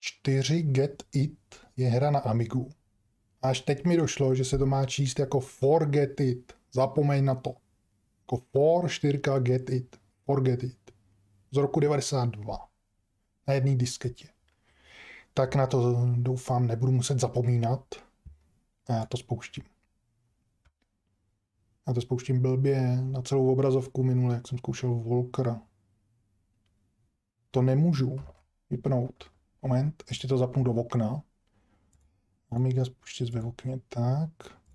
4 Get It je hra na Amigu. Až teď mi došlo, že se to má číst jako Forget It. Zapomeň na to. Jako 4 Get It. Forget It. Z roku 92. Na jedné disketě. Tak na to doufám nebudu muset zapomínat. A já to spouštím. Já to spouštím blbě na celou obrazovku minule, jak jsem zkoušel Volkera. To nemůžu vypnout. Moment, ještě to zapnu do okna. Amiga spustit ve okně, tak.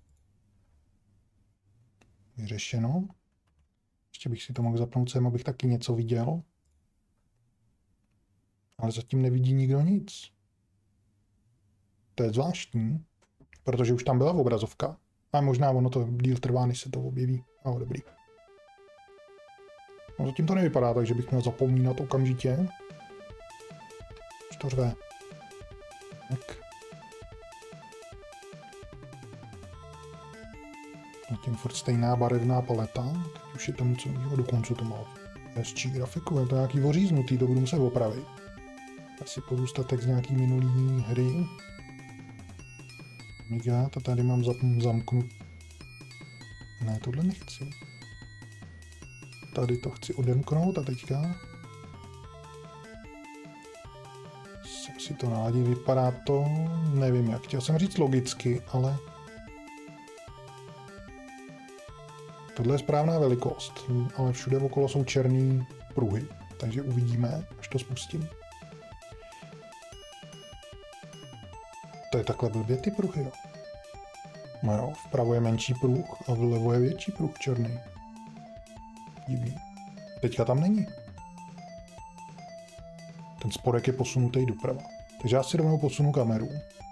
Vyřešeno. Ještě bych si to mohl zapnout sem, abych taky něco viděl. Ale zatím nevidí nikdo nic. To je zvláštní, protože už tam byla obrazovka. A možná ono to díl trvá, než se to objeví. Ale dobrý. No zatím to nevypadá, takže bych měl zapomínat okamžitě. Už to řve. Tak. Zatím furt stejná barevná paleta. Teď už je tam něco nového, dokonce to má hezčí grafiku. Je to nějaký oříznutý, to budu muset opravit. Asi pozůstatek z nějaký minulý hry. Amiga, to tady mám zamknut. Ne, tohle nechci. Tady to chci odemknout a teďka jsem si to naladil, vypadá to, nevím jak, chtěl jsem říct logicky, ale tohle je správná velikost, ale všude okolo jsou černý pruhy, takže uvidíme, až to spustím. To je takhle blbě ty pruhy, jo. No jo, vpravo je menší pruh a vlevo je větší pruh černý. Divný. Teďka tam není. Ten spodek je posunutý doprava. Takže já si rovnou posunu kameru.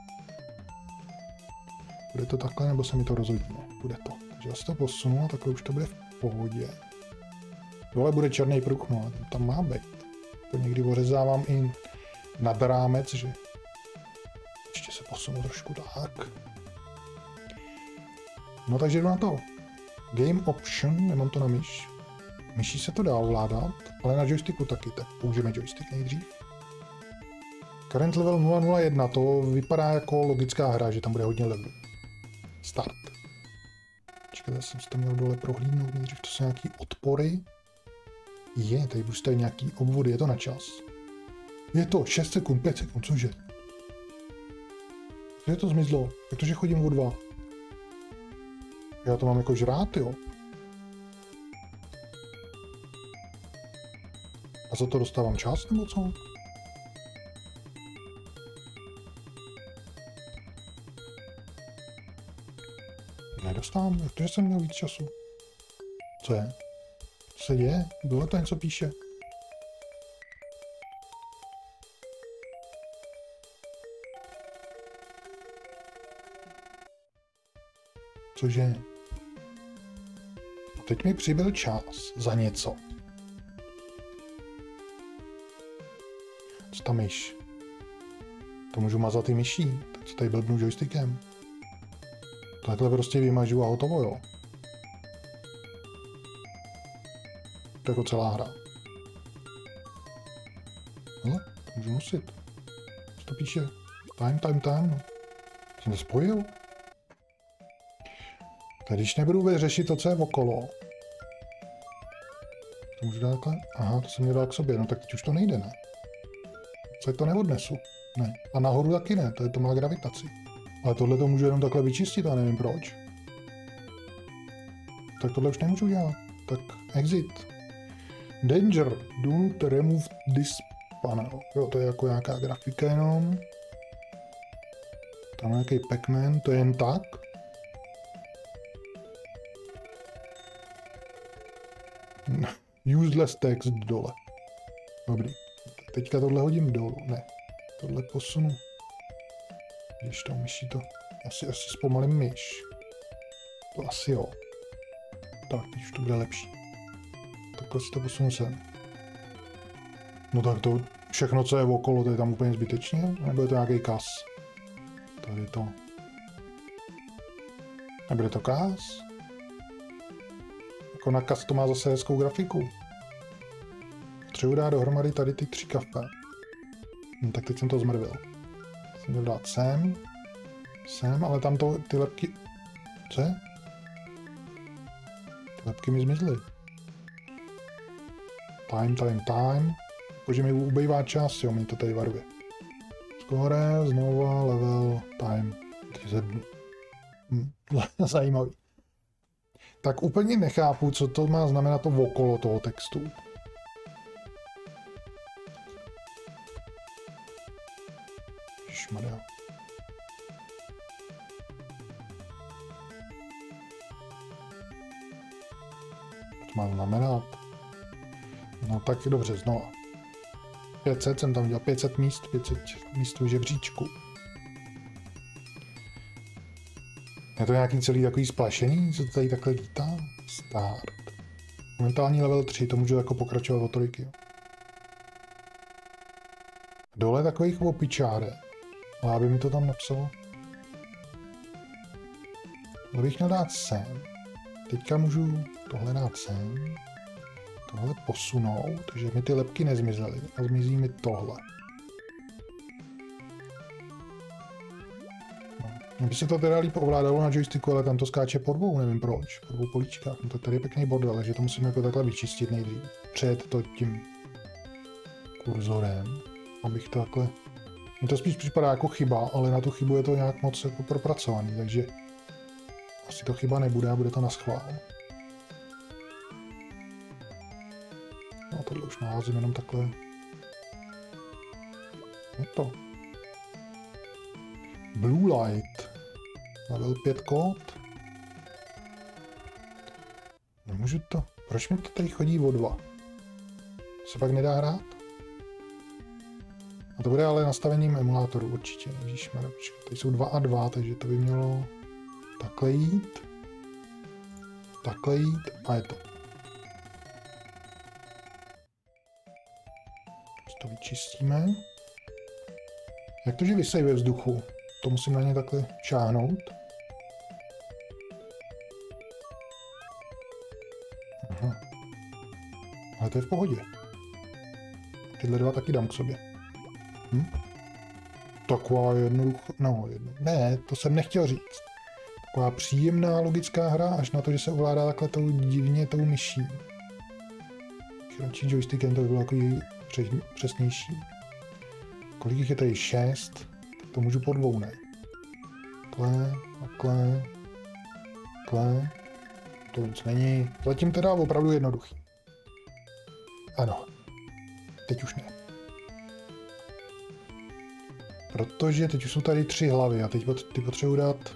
Bude to takhle, nebo se mi to rozhodne? Bude to. Takže já si to posunu a takhle už to bude v pohodě. Dole bude černý pruh, no a tam má být. To někdy ořezávám i nad rámec, že ještě se posunu trošku tak. No takže jdu na to. Game Option, nemám to na myš. Myší se to dá ovládat, ale na joysticku taky, tak použijeme joystick nejdřív. Current level 001, to vypadá jako logická hra, že tam bude hodně levelů. Start. Čekajte, jsem si to měl dole prohlídnout nejdřív, to jsou nějaký odpory. Je, tady budu stavit nějaký obvody, je to na čas. Je to 6 sekund, 5 sekund, cože? Kde to zmizlo? Protože chodím o 2. Já to mám jako žrát, jo? A za to dostávám čas, nebo co? Nedostávám, protože jsem měl víc času. Co je? Co se děje? Dole to něco píše. Cože? A teď mi přibyl čas za něco. Co ta myš? To můžu mazat i myší, tak co tady blbnu joystickem. Takhle prostě vymažu a hotovo, jo. To je jako celá hra. Hele, to můžu nosit. Co to píše? Time, no. Jsem to spojil? Tak když nebudu řešit to, co je okolo. To můžu dát takhle? Aha, to jsem měl dát k sobě, no tak teď už to nejde, ne? Co to neodnesu? Ne. A nahoru taky ne, to má gravitaci. Ale tohle to můžu jenom takhle vyčistit a nevím proč. Tak tohle už nemůžu dělat. Tak exit. Danger. Don't remove this panel. Jo, to je jako nějaká grafika jenom. Tam nějaký Pac-Man, to je jen tak. Useless text dole. Dobrý. Teďka tohle hodím dolů. Ne. Tohle posunu. Když to myší to. Asi zpomalím myš. To asi jo. Tak, teď už to bude lepší. Takhle si to posunu sem. No tak to všechno, co je okolo, to je tam úplně zbytečně? Nebo je to nějaký kas? Tady to. Nebude to kas? Jako na kas to má zase hezkou grafiku. Potřebuji dát dohromady tady ty 3 kafé. No, tak teď jsem to zmrvil. Jsem to dát sem. Sem, ale tam to, ty lepky... Co je? Ty lepky mi zmizly. Time. Protože mi ubejvá čas, jo, mi to tady varuje. Skore, znova, level, time. Zajímavý. Tak úplně nechápu, co to má znamenat to okolo toho textu. Ježišmarja. Co má znamenat? No tak dobře, znova. 500 jsem tam dělal, 500 míst v žebříčku. Je to nějaký celý takový splašený, co to tady takhle lítá? Start. Momentální level 3, to můžu jako pokračovat o trojky. Dole takových opičárek. Ale aby mi to tam napsalo. To bych měl dát sem. Teďka můžu tohle dát sem. Tohle posunout, takže mi ty lepky nezmizely. A zmizí mi tohle. By se to teda líp ovládalo na joysticku, ale tam to skáče po dvou, nevím proč, po dvou políčkách. No to tady je pěkný bordel, takže to musím jako takhle vyčistit nejdřív. Před to tím kurzorem, abych to takhle... Mně to spíš připadá jako chyba, ale na tu chybu je to nějak moc jako propracovaný, takže asi to chyba nebude a bude to naschvál. No tohle už naházím jenom takhle. Je to. Blue Light. Level 5 kód. Nemůžu to... Proč mi to tady chodí o 2? Se pak nedá hrát? A to bude ale nastavením emulátoru určitě. Ježišmarja, tady jsou 2 a 2, takže to by mělo takhle jít. Takhle jít a je to. To vyčistíme. Jak to, že vysejí ve vzduchu? To musím na ně takhle šáhnout. Aha. Ale to je v pohodě. Tyhle dva taky dám k sobě. Taková jednoduchá... No, ne, to jsem nechtěl říct. Taková příjemná logická hra, až na to, že se ovládá takhle divně tou myší. Kratší joystickem to by bylo takový přesnější. Kolik jich je tady? 6. To můžu po dvou, ne? Takhle. To nic není. Zatím teda opravdu jednoduchý. Ano. Teď už ne. Protože teď už jsou tady 3 hlavy a teď ty potřebuji dát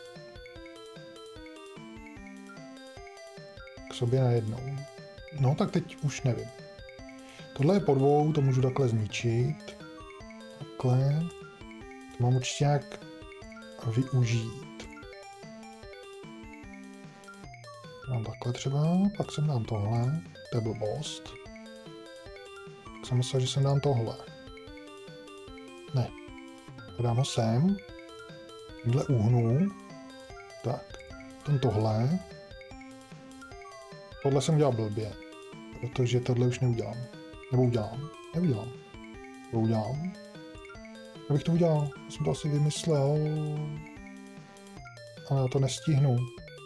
k sobě najednou. No tak teď už nevím. Tohle je po dvou, to můžu takhle zničit. Takhle. To mám určitě nějak využít. Dám takhle třeba, pak jsem dám tohle. To je blbost. Tak jsem myslel, že jsem dám tohle. Ne. Dám ho sem. Tímhle uhnu. Tak. Potom tohle. Tohle jsem udělal blbě. Protože tohle už neudělám. Nebo udělám. Udělám. Abych to udělal. Já jsem to asi vymyslel. Ale já to nestihnu.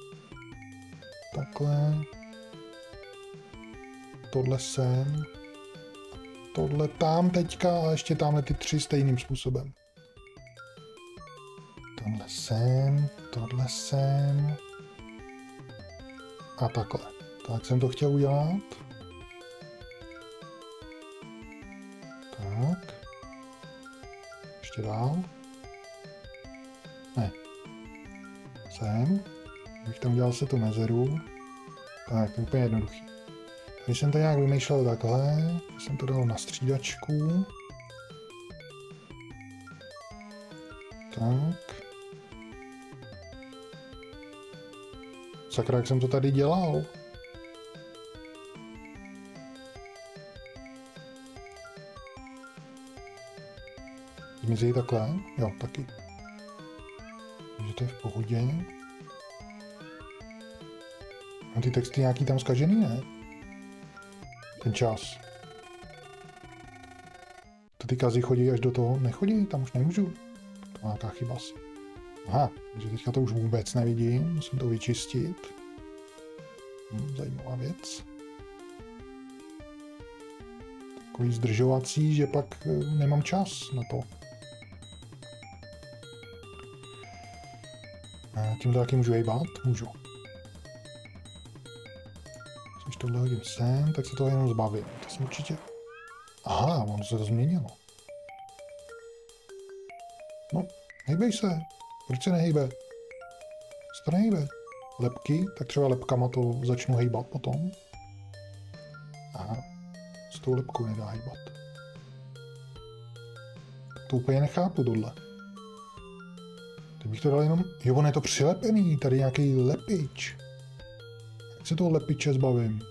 Takhle. Tohle sem. Tohle tam teďka a ještě tamhle ty 3 stejným způsobem. Tohle sem. A takhle. Tak jsem to chtěl udělat. Tak. Ještě dál. Ne. Sem. Bych tam udělal se tu mezeru. Tak, to je úplně jednoduchý. Tady jsem to nějak vymýšlel takhle. Jsem to dal na střídačku. Tak. Sakra, jak jsem to tady dělal. Zmizí takhle? Jo, taky. Takže to je v pohodě. A ty texty nějaký tam zkažený, ne? Ten čas. ty kazy chodí až do toho? Nechodí, tam už nemůžu. To má nějaká chyba asi. Aha, takže teďka to už vůbec nevidím, musím to vyčistit. Zajímavá věc. Takový zdržovací, že pak nemám čas na to. Tím to taky můžu hejbat? Můžu. Když tohle hodím sem, tak se toho jenom zbavím. To jsem určitě... Aha, ono se to změnilo. No, hejbej se. Proč se nehejbe? Se to nehejbe. Lepky, tak třeba lepkama to začnu hejbat potom. Aha, s tou lepkou nedá hejbat. To úplně nechápu tohle. Teď bych to dal jenom... Jo, on je to přilepený, tady nějaký lepič. Jak se toho lepiče zbavím?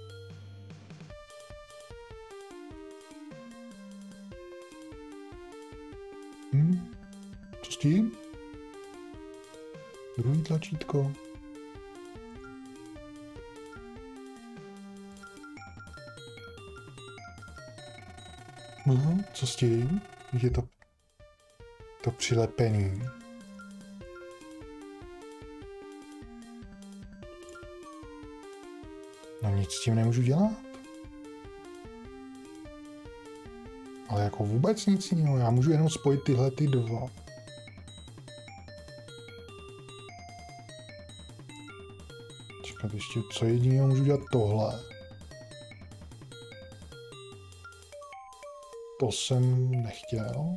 Co s tím? Druhý tlačítko. Co s tím? Je to přilepený. No nic s tím nemůžu dělat. Ale jako vůbec nic jiného, já můžu jenom spojit tyhle ty dva. Čekat ještě, co jediného můžu dělat tohle. To jsem nechtěl.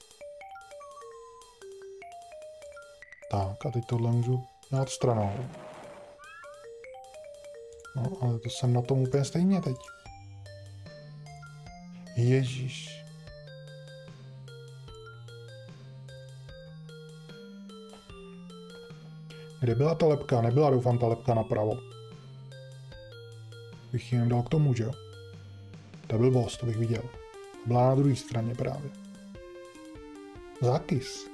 Tak a teď tohle můžu dát stranou. No, ale to jsem na tom úplně stejně teď. Ježíš. Kde byla ta lepka? Nebyla, doufám, ta lepka napravo. Bych ji dal k tomu, že jo? To byl boss, to bych viděl. Byla na druhé straně právě. Zákys.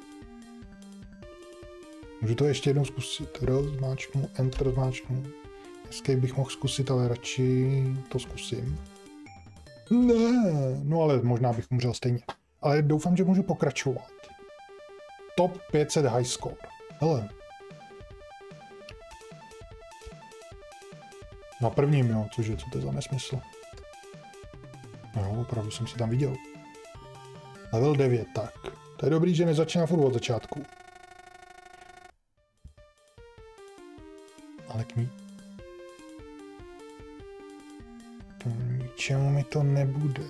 Můžu to ještě jednou zkusit. Rozmáčknu, enter zmáčknu. Escape bych mohl zkusit, ale radši to zkusím. Ne, no ale možná bych umřel stejně. Ale doufám, že můžu pokračovat. Top 500 high score. Hele. Na prvním, jo, cože, co to je za nesmysl? No, opravdu jsem si tam viděl. Level 9, tak. To je dobrý, že nezačíná furt od začátku. Ale k ničemu mi to nebude.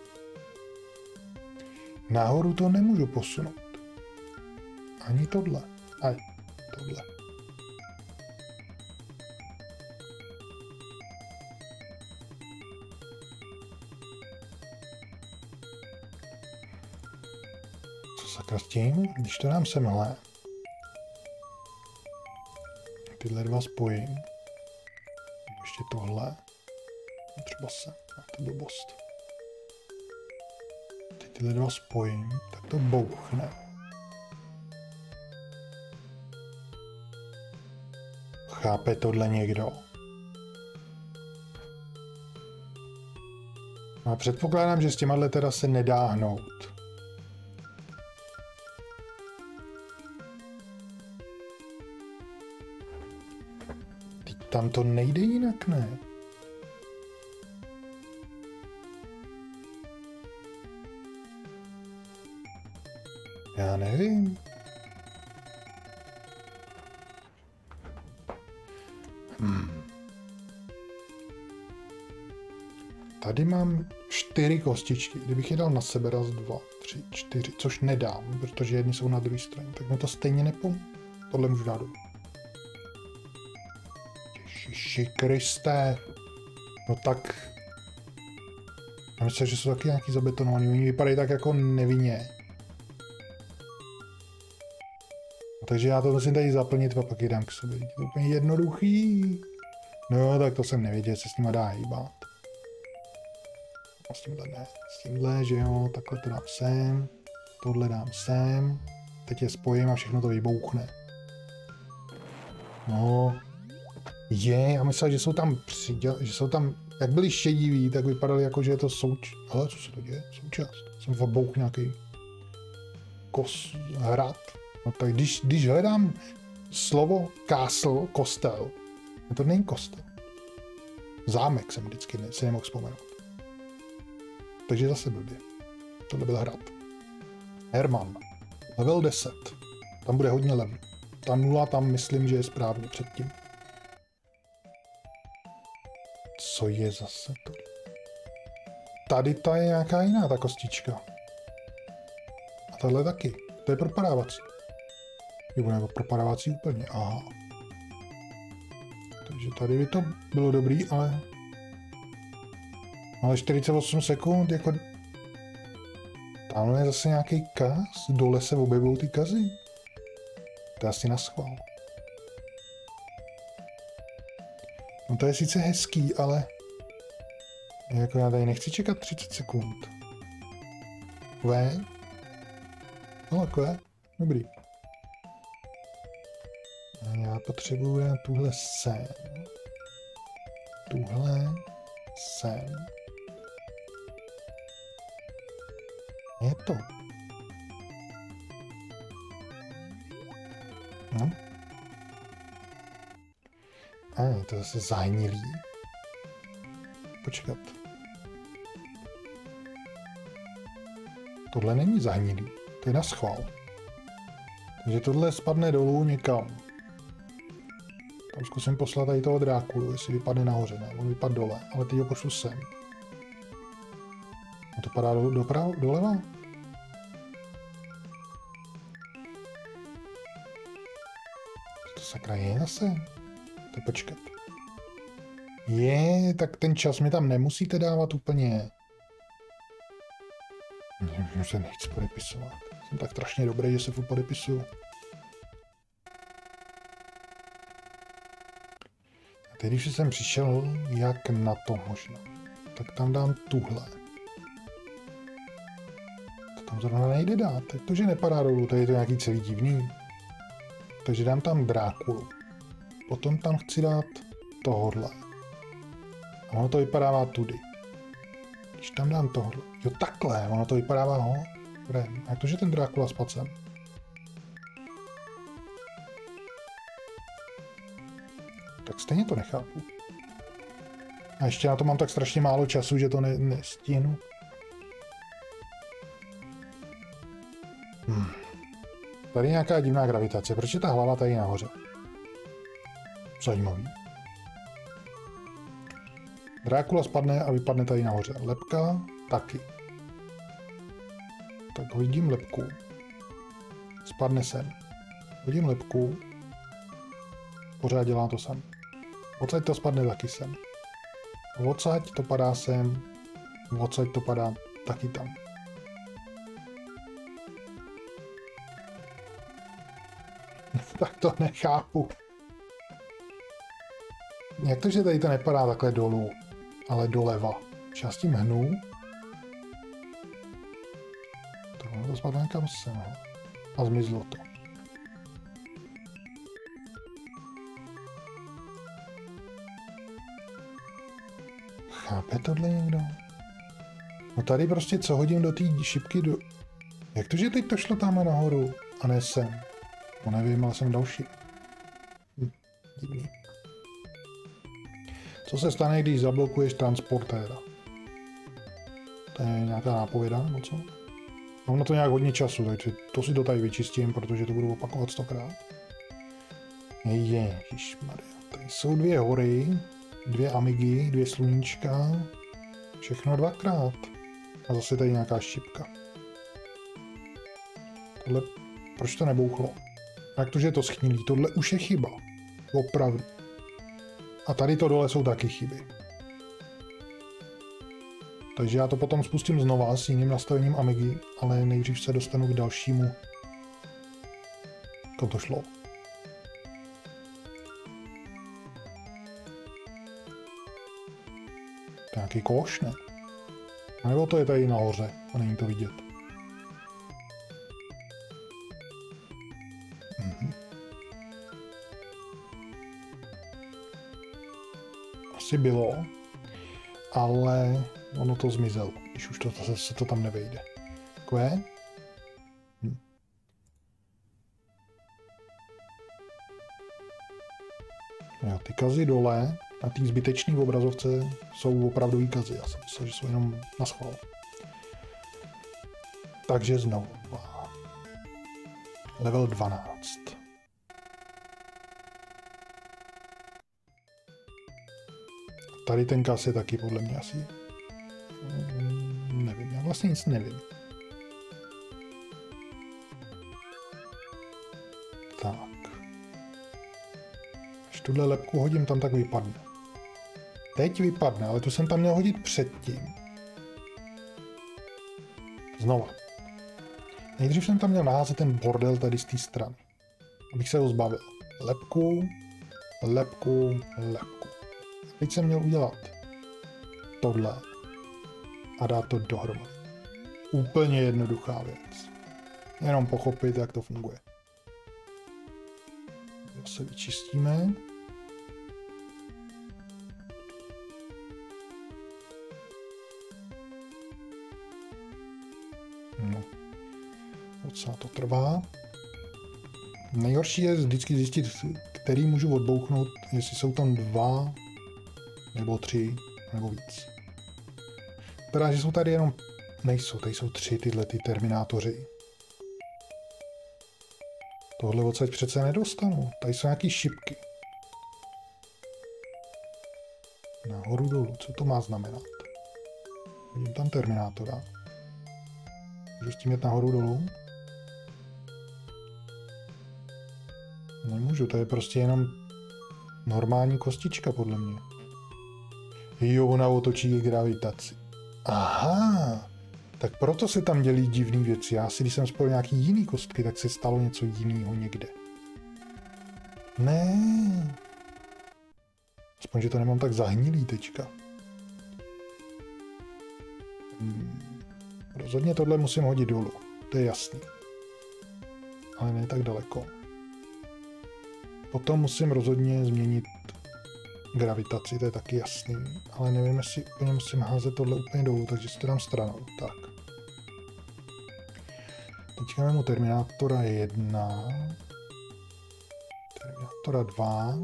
Nahoru to nemůžu posunout. Ani tohle. Aj, tohle. Co sakra s tím? Když to dám semhle. Tyhle dva spojím. Ještě tohle. Třeba se. To byl blbost. Teď tyhle dva spojím, tak to bouchne. Chápe tohle někdo? No a předpokládám, že s těma teda se nedá hnout. Teď tam to nejde jinak, ne? Já nevím. Tady mám 4 kostičky. Kdybych je dal na sebe, raz, 2, 3, 4, což nedám, protože jedny jsou na druhé straně, tak mi to stejně nepomůže. Tohle můžu dát dolů. Ježiši Kriste. No tak... Já myslím, že jsou taky nějaký zabetonovaný. Oni vypadají tak jako nevinně. Takže já to musím tady zaplnit a pak je dám k sobě. Je to úplně jednoduchý. No, tak to jsem nevěděl, se s nima dá hýbat. A s tímhle ne. S tímhle, že jo, takhle to dám sem. Tohle dám sem. Teď je spojím a všechno to vybouchne. No. Já myslel, že jsou tam Jak byli šediví, tak vypadali jako, že je to Ale co se to děje? Součást. Jsem odbouch nějaký hrad. No tak když hledám slovo castle, kostel, to není kostel. Zámek jsem vždycky si nemohl vzpomenout. Takže zase blbě. Tohle byl hrad. Herman. Level 10. Tam bude hodně level. Ta 0 tam myslím, že je správně předtím. Co je zase to? Tady ta je nějaká jiná ta kostička. A tahle taky. To je propadávací. Jo, nebo propadávací úplně. Aha. Takže tady by to bylo dobrý, ale 48 sekund, jako tamhle je zase nějaký kaz, dole se objevují ty kazy. To je asi naschvál. No to je sice hezký, ale jako já tady nechci čekat 30 sekund. No takové, dobrý. A já potřebuji dát tuhle sem. Je to. No. A je to zase zahnilý. Počkat. Tohle není zahnilý. To je na schvál. Takže tohle spadne dolů někam. Tam zkusím poslat tady toho Drákulu, jestli vypadne nahoře, ne? On vypadne dole, ale teď ho pošlu sem. No to padá doleva? To sakra je zase? To počkat. Tak ten čas mi tam nemusíte dávat úplně. Už se nechci podepisovat. Jsem tak strašně dobrý, že se furt podepisuju. A teď, když jsem přišel, jak na to možno, tak tam dám tuhle. To tam zrovna nejde dát. Jak to, že nepadá dolů, tady je to nějaký celý divný. Takže dám tam Drákulu. Potom tam chci dát tohodle. A ono to vypadává tudy. Když tam dám tohle. Jo takhle, ono to vypadává dobré. A jak to, že ten Drákula spadl sem? Tak stejně to nechápu. A ještě na to mám tak strašně málo času, že to nestihnu. Tady je nějaká divná gravitace. Proč je ta hlava tady nahoře? Zajímavý. Drákula spadne a vypadne tady nahoře. Lebka taky. Tak hodím lebku. Spadne sem. Hodím lebku. Pořád dělá to sem. Odsaď to spadne taky sem. Odsaď to padá sem. Odsaď to padá taky tam. Tak to nechápu. Jak to, že tady to nepadá takhle dolů, ale doleva? Já s tím hnu. To spadlo někam sem. A zmizlo to. Chápe tohle někdo? No tady prostě co hodím do té šipky do... Jak to, že teď to šlo tam nahoru a ne sem? No nevím, ale jsem další. Divný. Co se stane, když zablokuješ transportéra? To je nějaká nápověda, nebo co? Mám na to nějak hodně času, takže to si to tady vyčistím, protože to budu opakovat 100krát. Ježišmarja. Tady jsou 2 hory, 2 amigy, 2 sluníčka. Všechno 2krát. A zase tady nějaká šipka. Tohle, proč to nebouchlo? Jak to, že je to schnilý? Tohle už je chyba. Opravdu. A tady to dole jsou taky chyby. Takže já to potom spustím znova s jiným nastavením Amigy, ale nejdřív se dostanu k dalšímu. Kam to šlo? To je nějaký koš, ne? A nebo to je tady nahoře a není to vidět? Asi bylo. ale ono to zmizelo, když už to zase se to tam nevejde. Takové. Jo, ty kazy dole na té zbytečné obrazovce jsou opravdový kazy. Já jsem myslel, že jsou jenom na schvál. Takže znovu. Level 12. Tady ten kas je taky podle mě asi... Nevím, já vlastně nic nevím. Tak. Když tuhle lepku hodím tam, tak vypadne. Teď vypadne, ale tu jsem tam měl hodit předtím. Znova. Nejdřív jsem tam měl naházet ten bordel tady z té strany. Abych se ho zbavil. Lepku, lepku, lepku. Teď jsem měl udělat tohle a dát to dohromady. Úplně jednoduchá věc. Jenom pochopit, jak to funguje. Zase vyčistíme. No. Docela to trvá. Nejhorší je vždycky zjistit, který můžu odbouchnout, jestli jsou tam 2, nebo 3, nebo víc. Vypadá, že jsou tady jenom... Nejsou, tady jsou 3 tyhle ty terminátoři. Tohle odsaď přece nedostanu. Tady jsou nějaký šipky. Nahoru dolů, co to má znamenat? Vidím tam terminátora. Můžu s tím jet nahoru dolů? Nemůžu, to je prostě jenom normální kostička podle mě. Jo, ona otočí gravitaci. Aha, tak proto se tam dělí divné věci. Já si, když jsem spojil nějaký jiný kostky, tak se stalo něco jiného někde. Ne. Aspoň, že to nemám tak zahnilý teďka. Rozhodně tohle musím hodit dolů. To je jasný. Ale ne tak daleko. Potom musím rozhodně změnit gravitaci, to je taky jasný. Ale nevím, jestli úplně musím házet tohle úplně dolů, takže si to dám stranou. Tak. Teďka mám u Terminátora 1. Terminátora 2.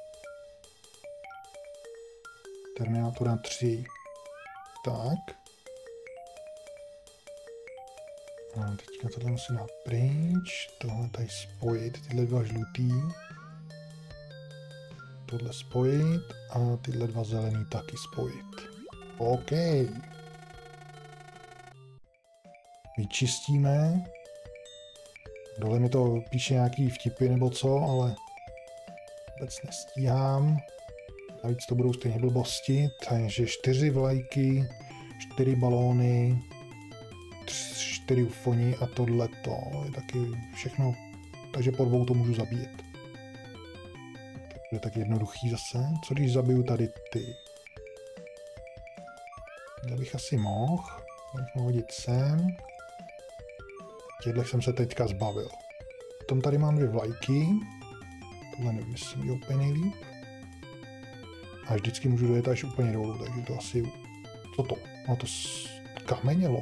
Terminátora 3. Tak. A teďka tohle musím dát pryč. Tohle tady spojit, tyhle 2 žlutý. Tohle spojit a tyhle 2 zelený taky spojit. OK. Vyčistíme. Dole mi to píše nějaký vtipy nebo co, ale vůbec nestíhám. Navíc to budou stejně blbosti. Takže 4 vlajky, 4 balóny, 4 ufoni a tohleto je taky všechno. Takže po 2 to můžu zabíjet. To je tak jednoduchý zase. Co když zabiju tady ty? Tohle bych asi mohl. Bych mohl hodit sem. Těhle jsem se teďka zbavil. Potom tady mám 2 vlajky. Tohle nevím, jestli je úplně nejlíp. A vždycky můžu dojet až úplně dolů, takže to asi... Co to? No to kamenělo.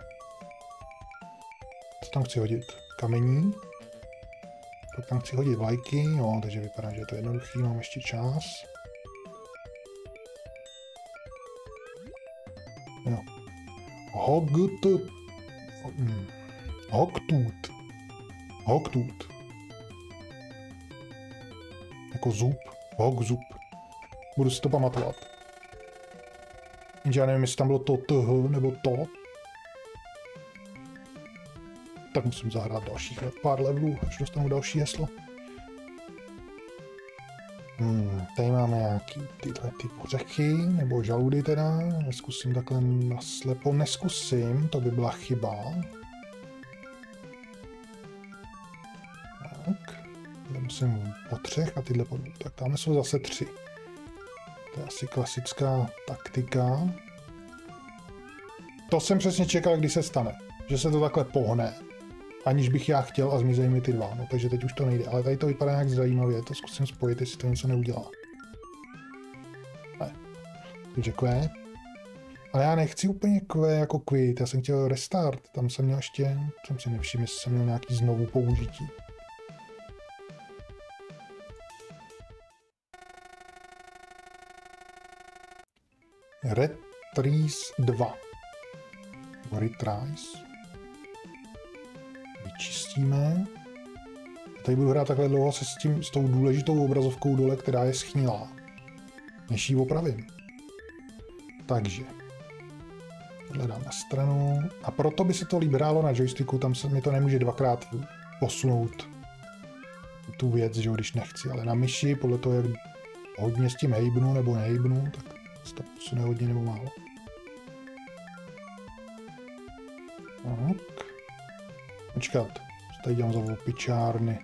Co tam chci hodit? Kamení. Pak tam chci hodit vlajky, jo, takže vypadá, že je to jednoduchý, mám ještě čas. Jo. Hogtooth. Jako zub. Hogzub. Budu si to pamatovat. Já nevím, jestli tam bylo to TH nebo to. Tak musím zahrát dalších pár levelů, až dostanu další heslo. Tady máme nějaký tyhle ty ořechy, nebo žaludy teda. Neskusím takhle naslepo. Neskusím, to by byla chyba. Tak. Tyhle musím po 3 a tyhle po 2. Tak tam jsou zase 3. To je asi klasická taktika. To jsem přesně čekal, kdy se stane. Že se to takhle pohne. Aniž bych já chtěl a zmizejí mi ty 2. No, takže teď už to nejde. Ale tady to vypadá nějak zajímavě. To zkusím spojit, jestli to něco neudělá. Ne. Takže takové. Ale já nechci úplně jako quit, já jsem chtěl restart, tam jsem měl ještě, jsem si nevšiml, jestli jsem měl nějaký znovu použití. Retries 2. Retries. Vyčistíme. Tady budu hrát takhle dlouho se s tou důležitou obrazovkou dole, která je schnilá. Než ji opravím. Takže. Tohle dám na stranu. A proto by se to líp hrálo na joysticku, tam se mi to nemůže dvakrát posunout tu věc, že když nechci, ale na myši, podle toho, jak hodně s tím hejbnu nebo nehejbnu, tak se to posune hodně nebo málo. Tak. Počkat, co tady dělám za opičárny.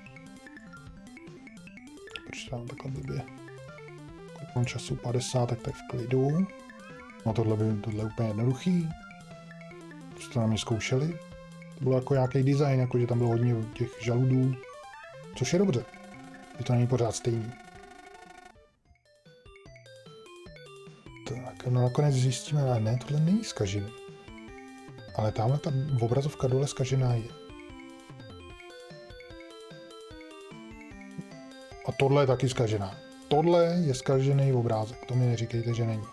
Proč tam takhle blbě? Kolik mám času? 50, tak to je v klidu. No tohle je úplně jednoduchý. Co to na mě zkoušeli? To bylo jako nějaký design, jako že tam bylo hodně těch žaludů. Což je dobře. Je to není pořád stejný. Tak, no nakonec zjistíme, ale ne, tohle není zkažený. Ale tamhle ta obrazovka dole zkažená je. A tohle je taky zkažená. Tohle je zkažený obrázek, to mi neříkejte, že není.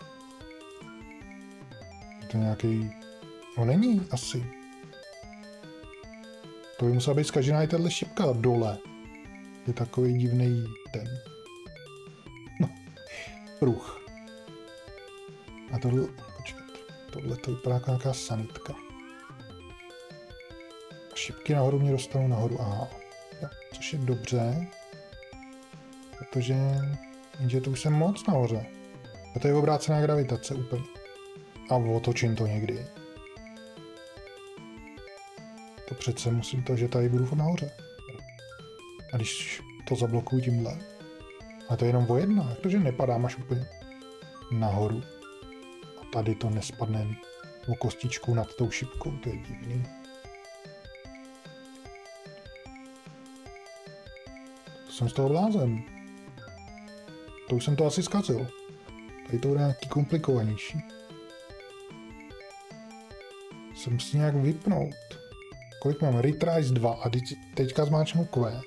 Je to nějaký... No není, asi. To by musela být zkažená i tahle šipka dole. Je takový divný ten. No, pruh. A tohle... Počkat. Tohle to vypadá jako nějaká sanitka. A šipky nahoru mě dostanou nahoru. Aha. Jo, což je dobře. Protože... Jenže to už jsem moc nahoře. A to je obrácená gravitace úplně. A otočím to někdy. To přece musím to, že tady budu nahoře. A když to zablokuju tímhle. A to je jenom o jedna, jak to, že nepadám až úplně nahoru. A tady to nespadne o kostičku nad tou šipkou, to je divný. To jsem z toho blázen. To už jsem to asi zkazil. Tady to bude nějaký komplikovanější. Se musí nějak vypnout. Kolik mám? Retries 2 a teďka zmáčknu Q.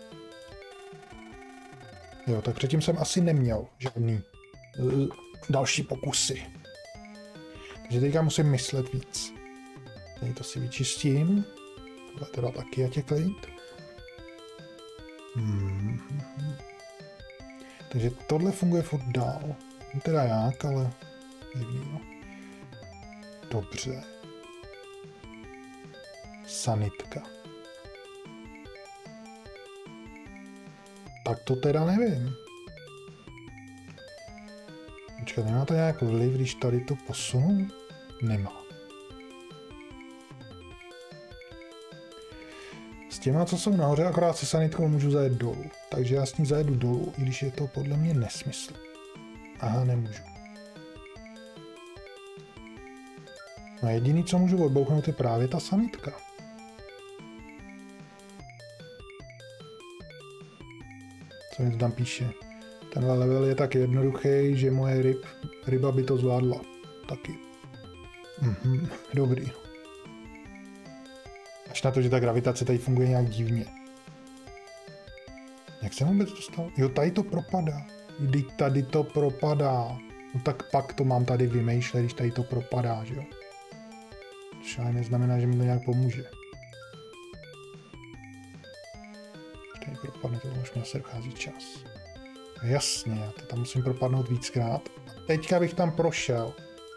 Jo, tak předtím jsem asi neměl žádný další pokusy. Takže teďka musím myslet víc. Tady to si vyčistím. Tohle teda taky, ať je klid. Takže tohle funguje furt dál. Teda jak, ale divný, no. Dobře. Sanitka. Tak to teda nevím. Počkat, nemá to nějak vliv, když tady to posunu? Nemá. S těma, co jsou nahoře, akorát se sanitkou můžu zajet dolů. Takže já s ní zajedu dolů, i když je to podle mě nesmysl. Aha, nemůžu. No jediný, co můžu odbouchnout, je právě ta sanitka. Co mi to tam píše? Tenhle level je tak jednoduchý, že moje ryba by to zvládla. Taky. Dobrý. Až na to, že ta gravitace tady funguje nějak divně. Jak jsem vůbec dostal? Jo, tady to propadá. Tady to propadá. No tak pak to mám tady vymýšlet, když tady to propadá, že jo? Což ale neznamená, že mi to nějak pomůže. Tady propadne, to už mě se dochází čas. Jasně, já to tam musím propadnout víckrát. A teďka bych tam prošel.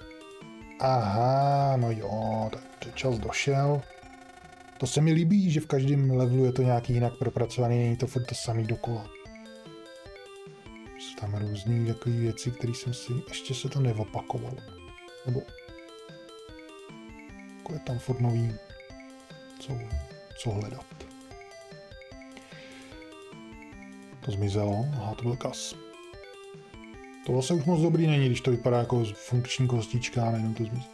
Aha, no jo, tak čas došel. To se mi líbí, že v každém levelu je to nějaký jinak propracovaný, není to furt to samý dokola. Jsou tam různý takové věci, které jsem si... Ještě se to neopakovalo. Nebo... Jako je tam furt nový... Co hledat. To zmizelo. Aha, to byl kas. To vlastně už moc dobrý není, když to vypadá jako funkční kostička a nejenom to zmizí.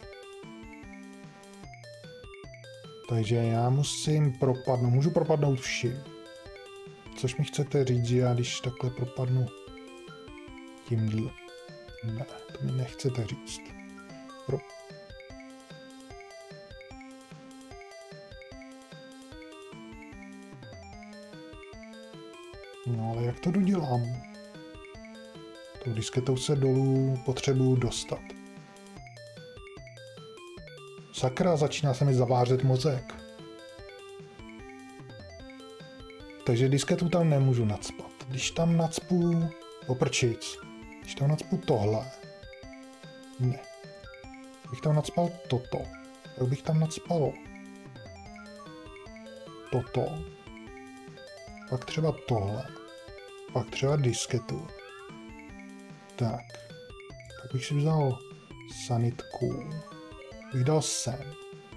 Takže já musím propadnout. Můžu propadnout všim. Což mi chcete říct, že já když takhle propadnu tímhle. Ne, to mi nechcete říct. No ale jak to dodělám? Tou disketou se dolů potřebuju dostat. Sakra, začíná se mi zavářet mozek. Takže disketu tam nemůžu nacpat. Když tam nacpu oprčic, když tam nacpu tohle, ne. Bych tam nacpal toto, tak bych tam nacpal toto, pak třeba tohle, pak třeba disketu. Tak, tak bych si vzal sanitku, bych dal sem.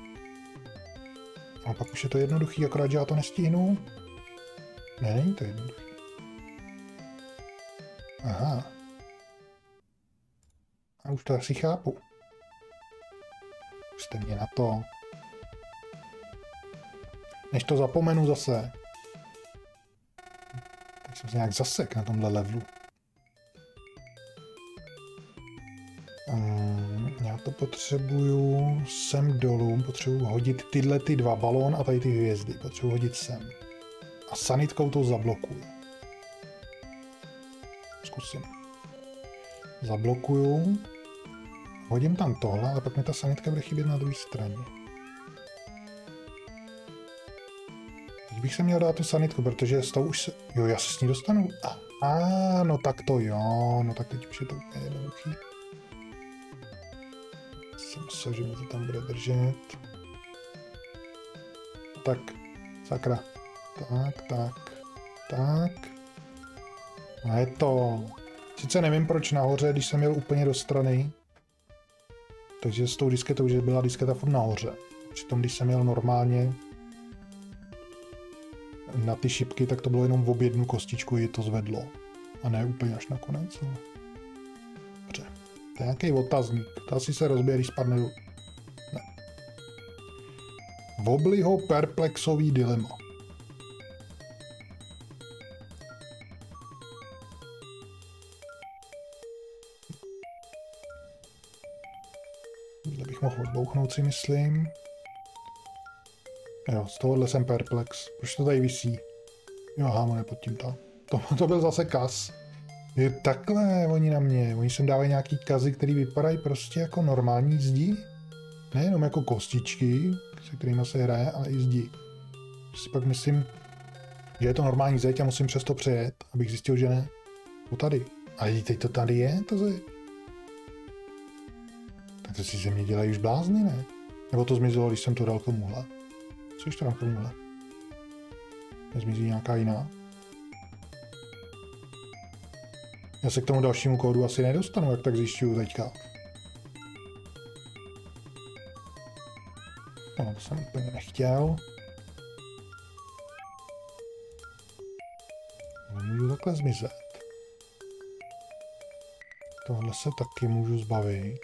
A pak už je to jednoduchý, akorát, že já to nestihnu. Ne, není to jednoduchý. Aha. A už to asi chápu. Už jste mě na to. Než to zapomenu zase. Tak jsem se nějak zasek na tomhle levelu. Já to potřebuju sem dolů, potřebuju hodit tyhle ty dva balón a tady ty hvězdy. Potřebuju hodit sem. A sanitkou to zablokuju. Zkusím. Zablokuju. Hodím tam tohle, ale pak mi ta sanitka bude chybět na druhé straně. Teď bych se měl dát tu sanitku, protože s tou už se... Jo, já se s ní dostanu. No tak to jo, no tak teď už je to úplně jednoduchý. Jsem myslel, že mě to tam bude držet. Tak, sakra. Tak. A je to. Sice nevím, proč nahoře, když jsem jel úplně do strany. Takže s tou disketou, že byla disketa furt nahoře. Přitom, když jsem jel normálně na ty šipky, tak to bylo jenom v jednu kostičku, je to zvedlo. A ne úplně až nakonec. Dobře. To je nějaký otazník. To asi se rozbije, když spadne do... Ne. Wobliho perplexový dilema. Zde bych mohl odbouchnout, si myslím. Jo, z tohohle jsem perplex. Proč to tady visí? Jo, hámo, pod tím to. To byl zase kaz. Je takhle, oni na mě. Oni sem dávají nějaký kazy, které vypadají prostě jako normální zdi. Nejenom jako kostičky, se kterými se hraje, ale i zdi. Si pak myslím, že je to normální zeď a musím přes to přejet, abych zjistil, že ne. To tady. Ale teď to tady je, to zeď. Tak to si ze mě dělají už blázny, ne? Nebo to zmizelo, když jsem to dal k tomuhle. Což to dám k tomuhle? Nezmizí nějaká jiná. Já se k tomu dalšímu kódu asi nedostanu, jak tak zjišťuju teďka. No, to jsem úplně nechtěl. Nemůžu takhle zmizet. Tohle se taky můžu zbavit.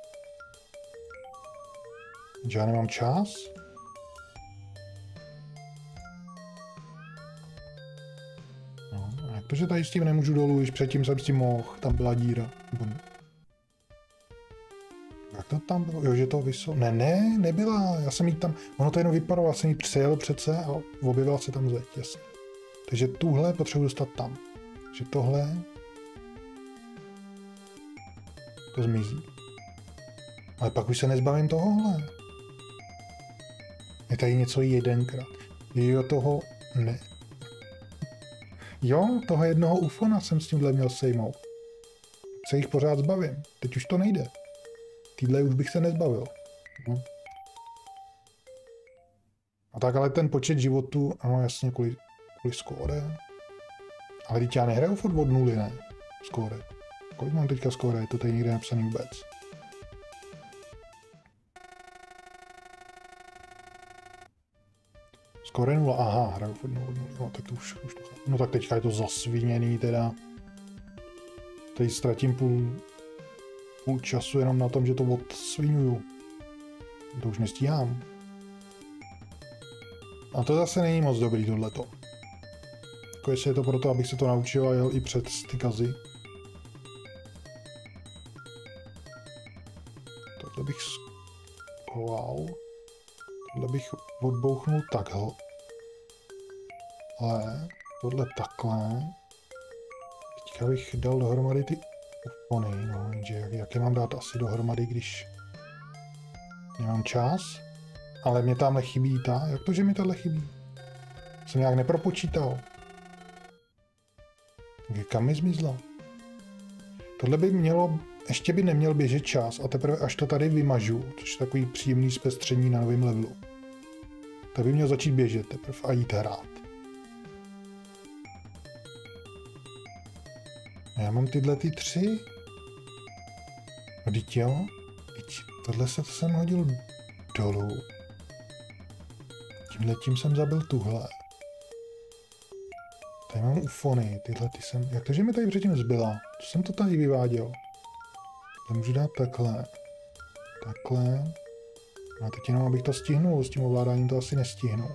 Já nemám čas. No, a jak to, že tady s tím nemůžu dolů, když předtím jsem s tím mohl, tam byla díra. Jak to tam bylo? Jo, že to vysou... Ne, nebyla, já jsem jí tam... Ono to jenom vypadalo, já jsem jí přejel přece a objevila se tam zeď, jasně. Takže tuhle potřebuji dostat tam. Takže tohle... To zmizí. Ale pak už se nezbavím tohohle. Je tady něco jedenkrát. Jo, toho... Ne. Jo, toho jednoho ufona jsem s tímhle měl sejmout. Se jich pořád zbavím. Teď už to nejde. Týhle už bych se nezbavil. No. A tak ale ten počet životů, ano jasně, kvůli skóre. Ale teď já nehraju furt od nuly, ne? Skóre. Kolik mám teďka skóre? Je to tady někde napsaný vůbec. Skóre 0, aha, hraju furt 0, no tak to už to. No tak teďka je to zasviněný teda. Tady ztratím půl času jenom na tom, že to odsvinuju. To už nestíhám. A to zase není moc dobrý tohleto. Jako jestli je to proto, abych se to naučil a jel i před ty kazy. Tohle bych schoval. Tohle bych odbouchnul takhle. Ale Tohle takhle. Teďka bych dal dohromady ty ufony, no, jenže jak je mám dát asi dohromady, když nemám čas. Ale mě tamhle chybí ta, jak to, že mi tahle chybí? Jsem nějak nepropočítal. Kam mi zmizla? Tohle by mělo, ještě by neměl běžet čas a teprve až to tady vymažu, což je takový příjemný zpestření na novém levelu. Tak by měl začít běžet teprve a jít hrát. A já mám tyhle ty 3. Vždyť jo? Tohle se jsem hodil dolů. Tímhletím jsem zabil tuhle. Tady mám ufony, tyhle ty jsem... Jak to, že mi tady předtím zbyla? Co jsem to tady vyváděl? To můžu dát takhle. Takhle. A teď jenom, abych to stihnul, s tím ovládáním to asi nestihnu.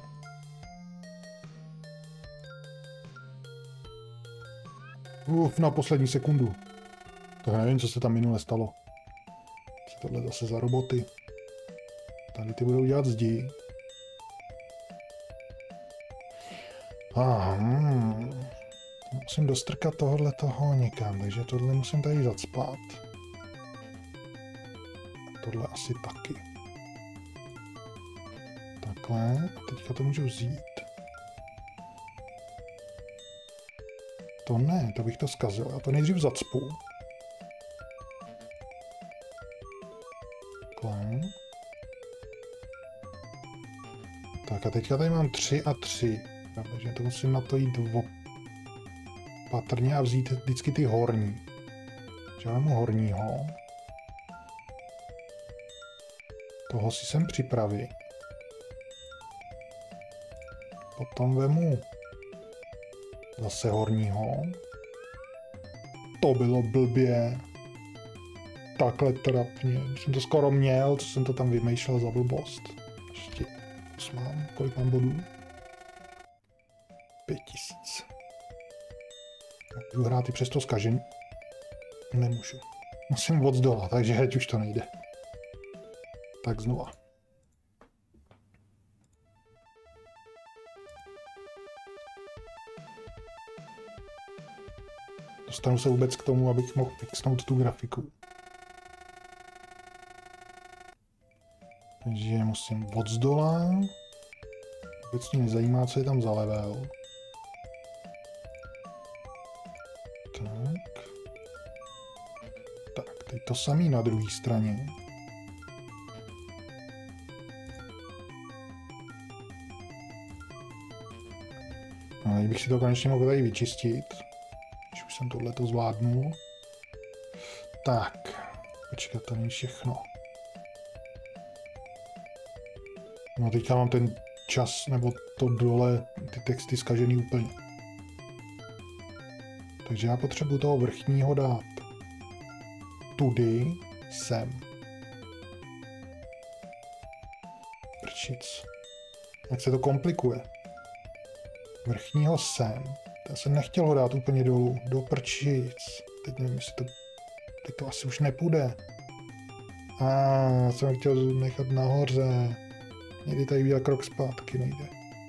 Na poslední sekundu. Tak nevím, co se tam minule stalo. Co tohle zase za roboty. Tady ty budou dělat zdi. Musím dostrkat tohle toho někam, takže tohle musím tady zacpat. Tohle asi taky. Takhle. A teďka to můžu vzít. To ne, to bych to zkazil. Já to nejdřív zacpu. Takhle. Tak a teďka tady mám 3 a 3. Takže to musím na to jít opatrně a vzít vždycky ty horní. Takže já mám horního. Toho si sem připravit. Potom vemu zase horního. To bylo blbě. Takhle trapně. Jsem to skoro měl, co jsem to tam vymýšlel za blbost. Ještě mám. Kolik mám bodů? 5000. Budu hrát i přesto zkažení. Nemůžu. Musím od zdola, takže hned už to nejde. Tak znova. Dostanu se vůbec k tomu, abych mohl fixnout tu grafiku. Takže musím od zdola. Vůbec mě nezajímá, co je tam za level. Tak, teď to samý na druhé straně. No, teď bych si to konečně mohl tady vyčistit. Když už jsem tohleto zvládnul. Tak, počkat, to není všechno. No teďka mám ten čas, nebo to dole, ty texty zkažený úplně. Takže já potřebuji toho vrchního dát tudy, sem. Prčic. Jak se to komplikuje. Vrchního sem. Já jsem nechtěl ho dát úplně dolů, do prčic. Teď nevím, jestli to... Teď to asi už nepůjde. Jsem chtěl nechat nahoře. Někdy tady udělat krok zpátky, nejde.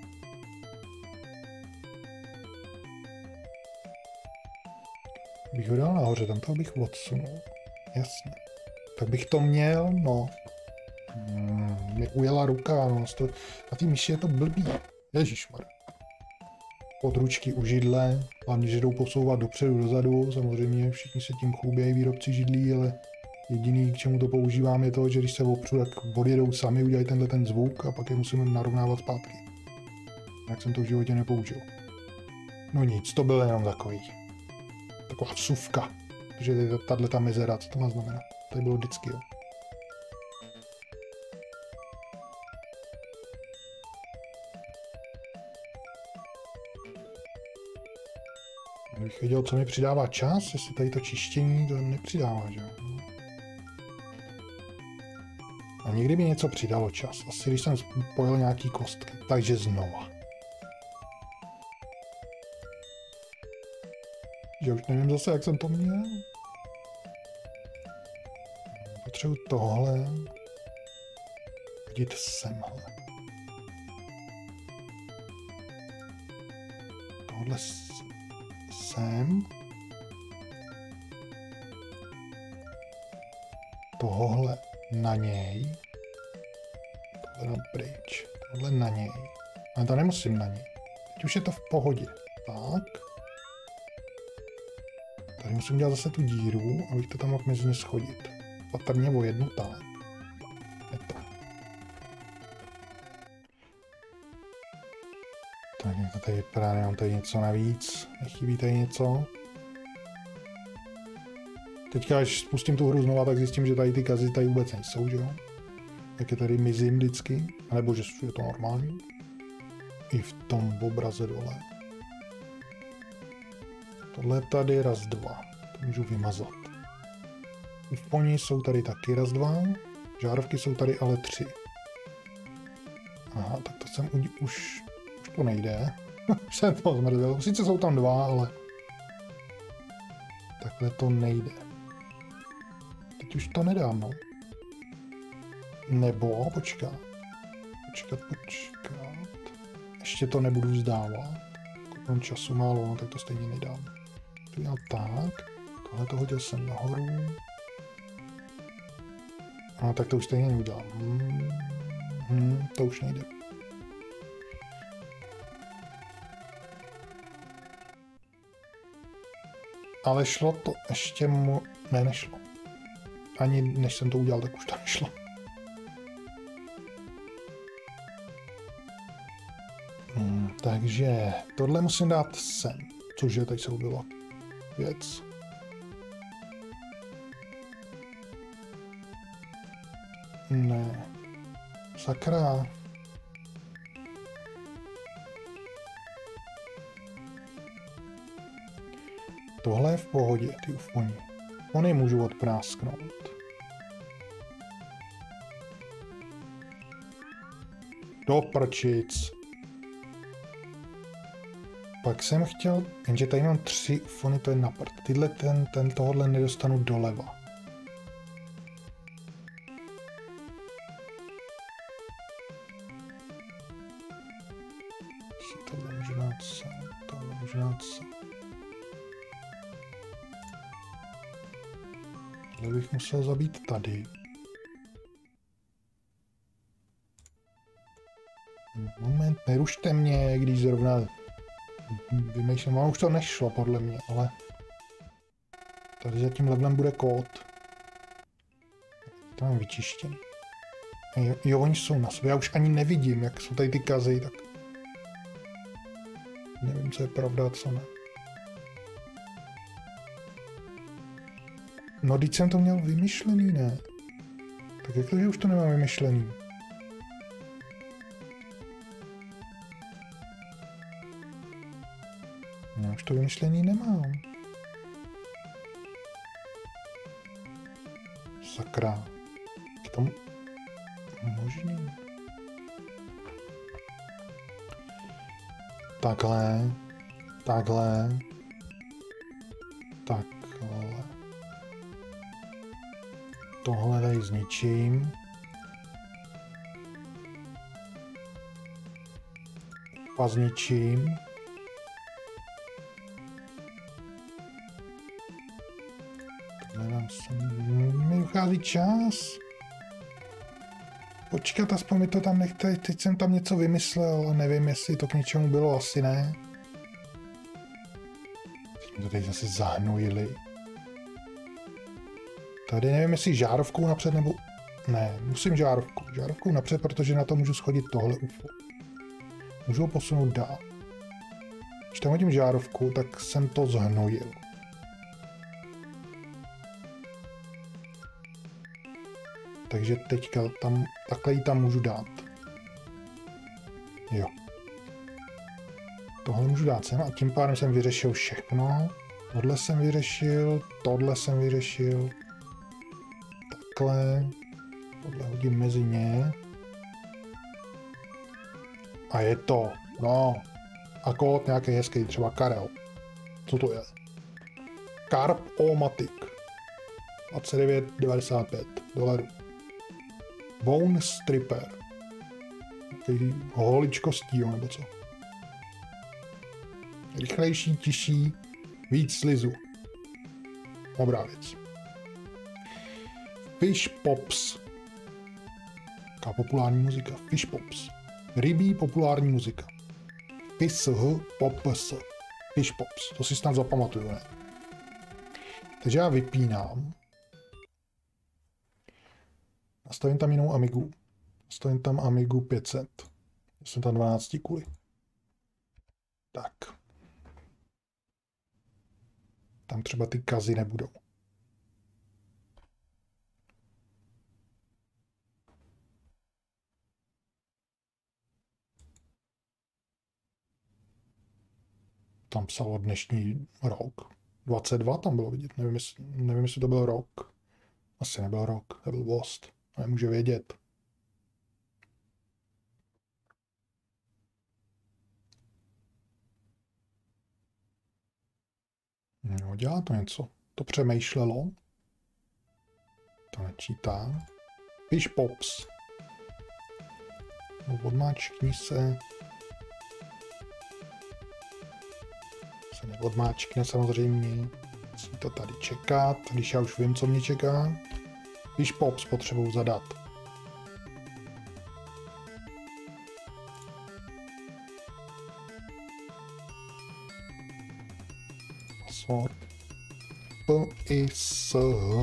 Bych ho dal nahoře, tam toho bych odsunul. Jasně. Tak bych to měl, no. Mě ujela ruka, no. Na té myši je to blbý. Ježišmar. Područky u židle, hlavně, že jdou posouvat dopředu, dozadu. Samozřejmě všichni se tím chlubějí, výrobci židlí, ale jediný, k čemu to používám, je to, že když se opřu, tak odjedou sami, udělají tenhle ten zvuk a pak je musím narovnávat zpátky. Jak jsem to v životě nepoužil. No nic, to byl jenom taková vsuvka. Protože tato mezera, co to má znamenat? To bylo vždycky, jo. Kdybych věděl, co mi přidává čas, jestli tady to čištění to nepřidává, že jo. A někdy mi něco přidalo čas. Asi když jsem spojil nějaký kostky. Takže znova. Že už nevím zase, jak jsem to měl. Potřebuji tohle. Hodit semhle. tohle sem. Tohle na něj. Tohle pryč. Tohle na něj. Ale to nemusím na něj. Teď už je to v pohodě. Tak. Tady musím dělat zase tu díru, abych to tam mohl mezi ně schodit. Patrně o jednu tak. Je to. Tak jak to tady vypadá, nemám tady něco navíc. Nechybí tady něco. Teďka, až spustím tu hru znova, tak zjistím, že tady ty kazy tady vůbec nejsou, že jo? Jak je tady mizím vždycky, nebo že je to normální. I v tom obraze dole. Tohle tady raz, dva. To můžu vymazat. Ufoni jsou tady taky raz, dva. Žárovky jsou tady ale 3. Aha, tak to jsem už to nejde. Už se to zmrzelo. Sice jsou tam 2, ale takhle to nejde. Teď už to nedám, no. Nebo, počkat. Ještě to nebudu vzdávat. Mám času málo, no tak to stejně nedám. To dělám tak. Tohle to hodil jsem nahoru. No tak to už stejně neudělám. To už nejde. Ale šlo to ještě Ne, nešlo. Ani než jsem to udělal, tak už to nešlo. Takže tohle musím dát sem, cože teď se objevila věc. Ne. Sakra. Tohle je v pohodě, ty ufoni. Oni můžu odprásknout. Do prčic. Pak jsem chtěl, jenže tady mám 3 ufony, to je na prd. Tyhle tohle nedostanu doleva. Tohle můžu dát sem, tohle můžu dát sem. Tohle bych musel zabít tady. Moment, nerušte mě, když zrovna vymýšlím, už to nešlo podle mě, ale tady za tím levelem bude kód. To mám vyčištěný. Jo, oni jsou na sobě, já už ani nevidím, jak jsou tady ty kazy, tak nevím, co je pravda a co ne. No, teď jsem to měl vymyšlený, ne? Tak jak to, že už to nemám vymyšlený? Já už to vymyšlený nemám. Sakra. Je to možný? Takhle. Takhle. Takhle. Tohle tady zničím. A zničím. Mi uchází čas. Počkat, aspoň mi to tam nechte. Teď jsem tam něco vymyslel, ale nevím, jestli to k něčemu bylo, asi ne. Teď mi to tady zase zahnojili. Tady nevím, jestli žárovkou napřed nebo... Ne, musím žárovkou. Žárovkou napřed, protože na to můžu schodit tohle UFO. Můžu ho posunout dál. Když tam hodím žárovku, tak jsem to zhnojil. Takže teďka tam, takhle ji tam můžu dát. Jo. Tohle můžu dát sem a tím pádem jsem vyřešil všechno. Tohle jsem vyřešil. Takhle. Tohle hodím mezi ně. A je to. No. A kód nějaký hezký, třeba Karel. Co to je? Carp-O-Matic. 29,95 $. Bone Stripper. Takový holičko s tím, nebo co? Rychlejší, tiší, víc slizu. Dobrá věc. Fish Pops. Taká populární muzika. Fish Pops. Rybí populární muzika. Fish Pops. Fish Pops. To si snad zapamatuju, ne? Takže já vypínám. Nastavím tam jinou Amigu. Nastavím tam Amigu 500. Jsem tam 12 kuly. Tak. Tam třeba ty kazy nebudou. Tam psalo dnešní rok. 22 tam bylo vidět. Nevím, jestli to byl rok. Asi nebyl rok. To byl Vost. Nemůže vědět. No, dělá to něco. To přemýšlelo. To nečítá. Fish Pops. No, odmáčkni se. Se neodmáčkne samozřejmě. Musím to tady čekat, když já už vím, co mě čeká. Fish Pops potřebuji zadat. Password. P-I-S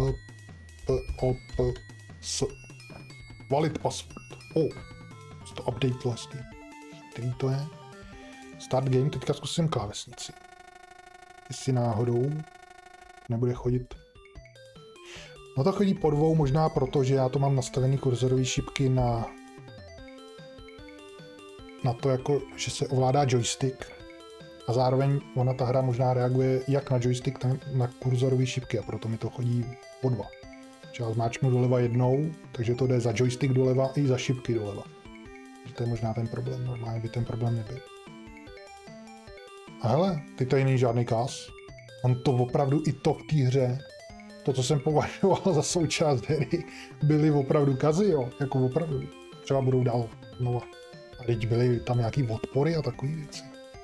P-O-P-S Valid password. To update list. Který to je? Start game, teďka zkusím klávesnici. Jestli náhodou nebude chodit. No to chodí po dvou, možná proto, že já to mám nastavený kurzorové šipky na to, jako, že se ovládá joystick. A zároveň ona ta hra možná reaguje jak na joystick, tak na kurzorové šipky a proto mi to chodí po dva. Že já zmáčknu doleva jednou, takže to jde za joystick doleva i za šipky doleva. To je možná ten problém, normálně by ten problém nebyl. A hele, teď tady není žádný kaz. On to opravdu i to v té hře, to, co jsem považoval za součást hry, byly opravdu kazy, jo, jako opravdu. Třeba budou dál znova. A teď byly tam nějaký odpory a takové věci.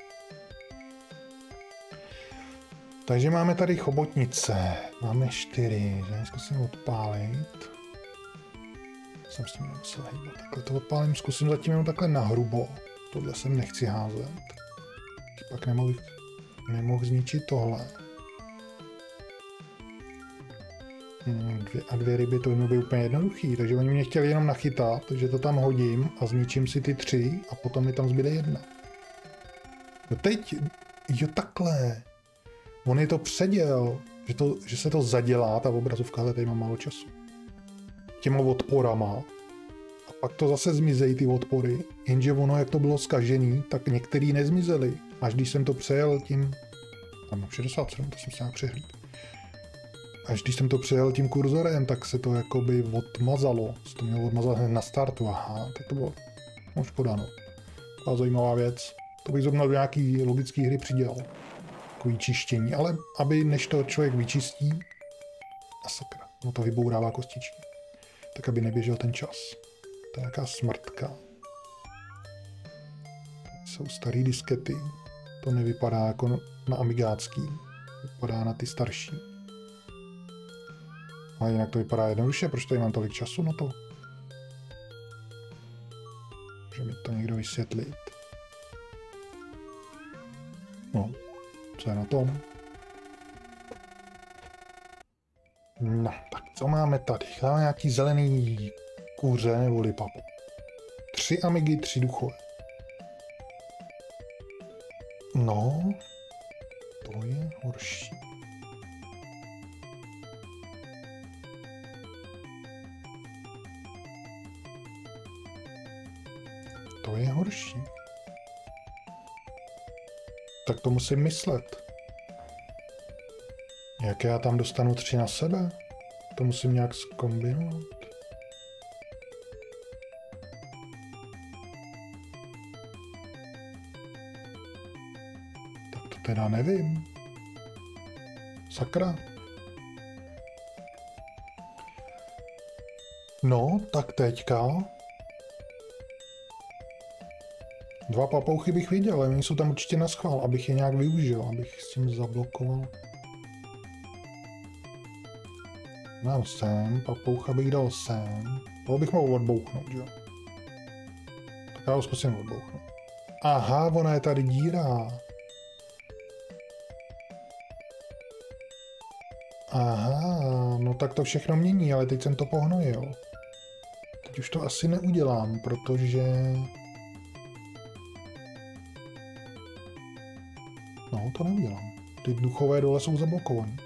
Takže máme tady chobotnice. Máme 4, že zkusím odpálit. Jsem s tím nemusel hýbat. Takhle to odpálím, zkusím zatím jenom takhle nahrubo. Tohle jsem nechci házet. Pak nemohl zničit tohle. Dvě ryby, to by mělo být úplně jednoduchý, takže oni mě chtěli jenom nachytat, takže to tam hodím a zničím si ty 3 a potom mi tam zbyde 1. No teď, jo takhle. On je to předěl, že se to zadělá, ta obrazovka, ale tady mám málo času. Těma odporama. A pak to zase zmizejí ty odpory, jenže ono, jak to bylo zkažený, tak některý nezmizely. Až když jsem to přejel tím... Tam mám 67, to jsem se nějak přehlíd. Až když jsem to přejel tím kurzorem, tak se to jakoby odmazalo. Se to mělo odmazat hned na startu. Aha, tak to bylo škoda, no. Byla zajímavá věc. To bych zrovna do nějaký logický hry přidělal. Takový čištění, ale aby než to člověk vyčistí, a sakra, no to vybourává kostičky, tak aby neběžel ten čas. To je nějaká smrtka. Jsou starý diskety, to nevypadá jako na amigácký, vypadá na ty starší. Ale jinak to vypadá jednoduše, proč tady mám tolik času na to? Může mi to někdo vysvětlit? No, co je na tom? No, tak co máme tady? Máme nějaký zelený kuře nebo lipapu. 3 amigy, 3 duchové. No, to je horší. To je horší. Tak to musím myslet. Jak já tam dostanu 3 na sebe? To musím nějak zkombinovat. Tak to teda nevím. Sakra. No, tak teďka. 2 papouchy bych viděl, ale oni jsou tam určitě na schvál, abych je nějak využil, abych s tím zablokoval. Dám sem, papoucha bych dal sem. Toho bych mohl odbouchnout, jo? Tak já ho zkusím odbouchnout. Aha, ona je tady díra. Aha, no tak to všechno mění, ale teď jsem to pohnojil. Teď už to asi neudělám, protože... No, to neudělám. Ty duchové dole jsou zablokované.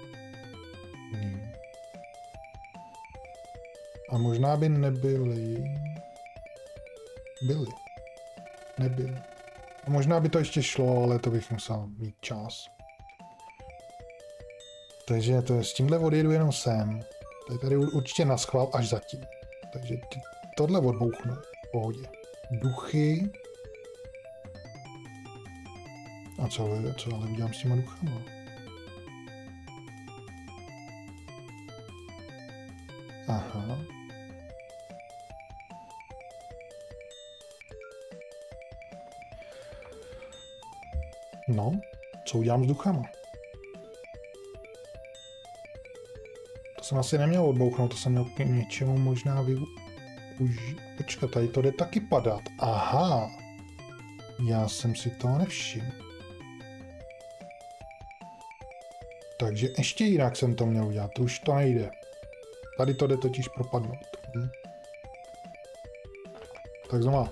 A možná by nebyly. Byly. Nebyly. A možná by to ještě šlo, ale to bych musel mít čas. Takže to je, s tímhle odjedu jenom sem. To je tady určitě na schvál až zatím. Takže tohle odbouchnu. V pohodě. Duchy. A co ale udělám s těma duchama? Aha. No, co udělám s duchama? To jsem asi neměl odbouchnout, to jsem měl k něčemu možná Počkat, tady to jde taky padat. Aha. Já jsem si toho nevšiml. Takže ještě jinak jsem to měl udělat, to už to nejde. Tady to jde totiž propadnout. Tak znova.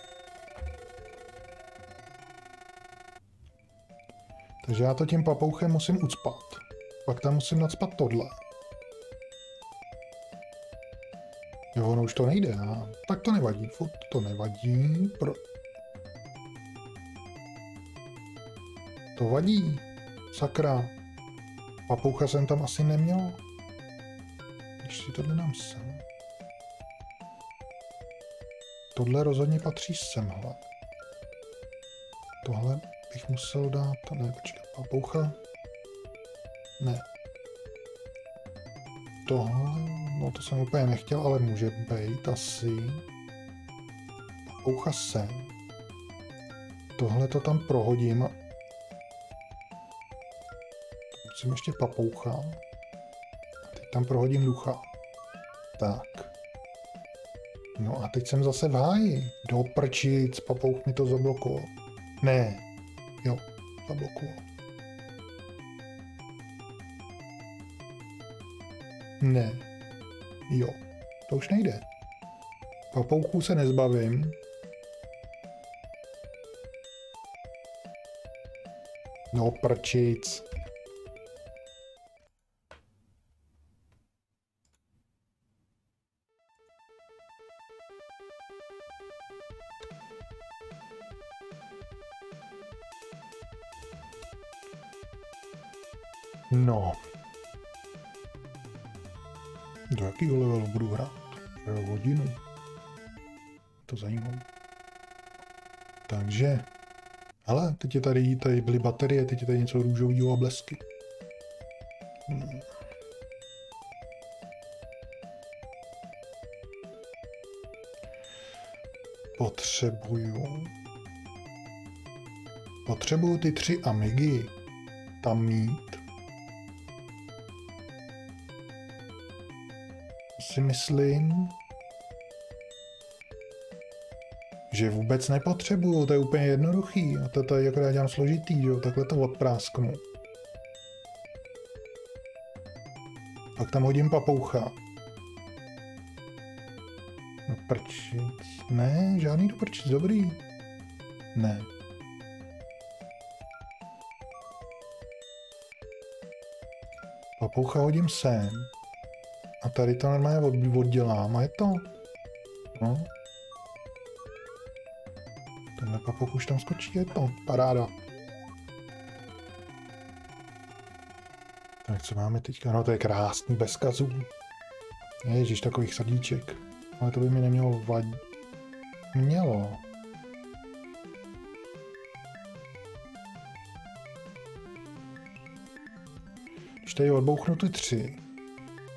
Takže já to tím papouchem musím ucpat. Pak tam musím nacpat tohle. Jo, ono už to nejde. Tak to nevadí, furt to nevadí. To vadí. Sakra. Papoucha jsem tam asi neměl. Když si tohle dám sem. Tohle rozhodně patří semhle. Tohle bych musel dát, ne, počkat, papoucha. Ne. Tohle, no to jsem úplně nechtěl, ale může být asi. Papoucha sem. Tohle to tam prohodím. Musím ještě papoucha. A teď tam prohodím ducha. Tak. No a teď jsem zase v háji. Do prčic, papouch mi to zablokoval. Ne. Jo, zablokoval. Ne. Jo, to už nejde. Papouchů se nezbavím. No prčic. No. Do jakého levelu budu hrát? Hodinu. To zajímavé. Takže. Hele, teď je tady byly baterie, teď je tady něco růžového a blesky. Potřebuju ty 3 amigy tam mít. Si myslím, že vůbec nepotřebuju, to je úplně jednoduchý. A to tady akorát dělám složitý, jo, takhle to odprásknu. Pak tam hodím papoucha. No prčic. Ne, žádný do prčic, dobrý. Ne. Papoucha hodím sem. A tady to normálně oddělám a je to. No. Tenhle papouch už tam skočí, je to. Paráda. Tak co máme teďka? No to je krásný, bez kazů. Ježiš, takových srdíček. Ale to by mi nemělo vadit. Mělo. Když tady odbouchnu ty 3,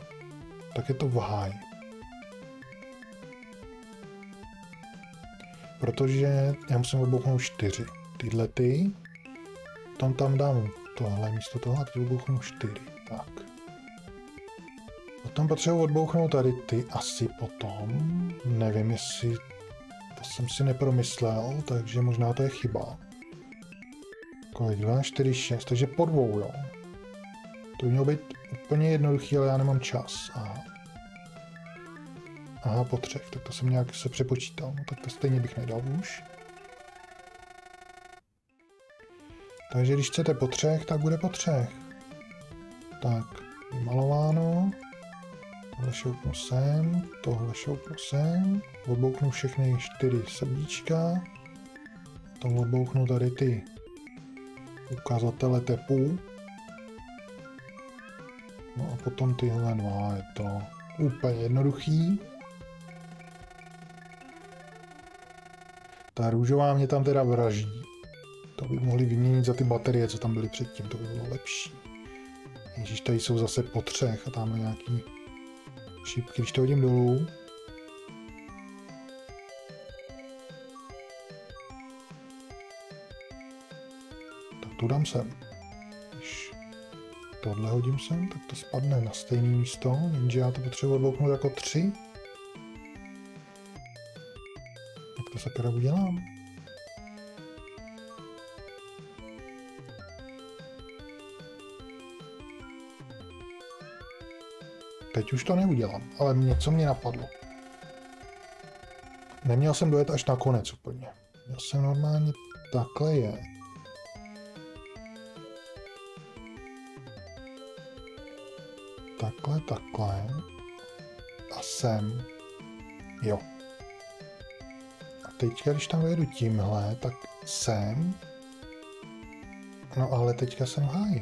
tak je to v háji. protože já musím odbouchnout 4. Tyhle ty. Tam dám tohle místo toho a teď odbouchnu 4. Tak. Potom potřebuji odbouchnout tady ty asi potom. Nevím, jestli to jsem si nepromyslel, takže možná to je chyba. Kolik? 2, 4, 6, takže po 2, jo. To by mělo být úplně jednoduchý, ale já nemám čas. Aha, po 3, tak to jsem nějak se přepočítal. No tak to stejně bych nedal už. Takže když chcete po 3, tak bude po 3. Tak, vymalováno. Tohle šoupnu sem, tohle šoupnu sem. Odbouknu všechny 4 srdíčka. Potom odbouknu tady ty ukazatele tepů. No a potom tyhle dva, je to úplně jednoduchý. Ta růžová mě tam teda vraží. To by mohli vyměnit za ty baterie, co tam byly předtím, to by bylo lepší. Ježíš, tady jsou zase po 3 a tam nějaký šipky, když to hodím dolů. Tak to dám sem. Když tohle hodím sem, tak to spadne na stejné místo, jenže já to potřebuji odbouknout jako 3. Jak to sakra udělám? Teď už to neudělám, ale něco mě napadlo. Neměl jsem dojet až na konec úplně. Měl jsem normálně takhle je. Takhle. A sem. Jo. A teďka, když tam dojedu tímhle, tak sem. No ale teďka jsem v háji.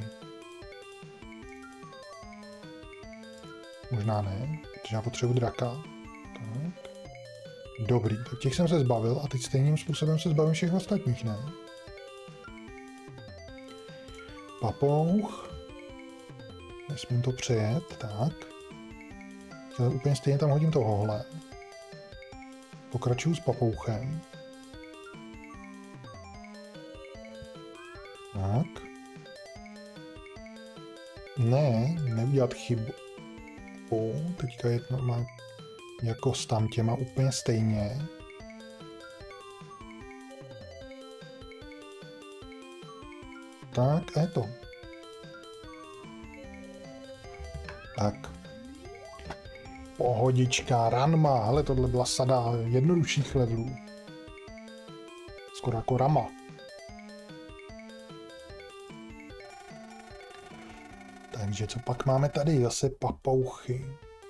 Možná ne, protože já potřebuji draka. Tak. Dobrý, tak těch jsem se zbavil a teď stejným způsobem se zbavím všech ostatních, ne? Papouch. Nesmím to přejet, tak. Ale úplně stejně tam hodím tohohle. Pokračuju s papouchem. Tak. Ne, neudělat chybu. Teďka je normálně jako s tam těma úplně stejně. Tak, a je to. Tak. Pohodička, ranma. Hele, tohle byla sada jednodušších levelů. Skoro jako rama. Takže co pak máme tady? Zase papouchy.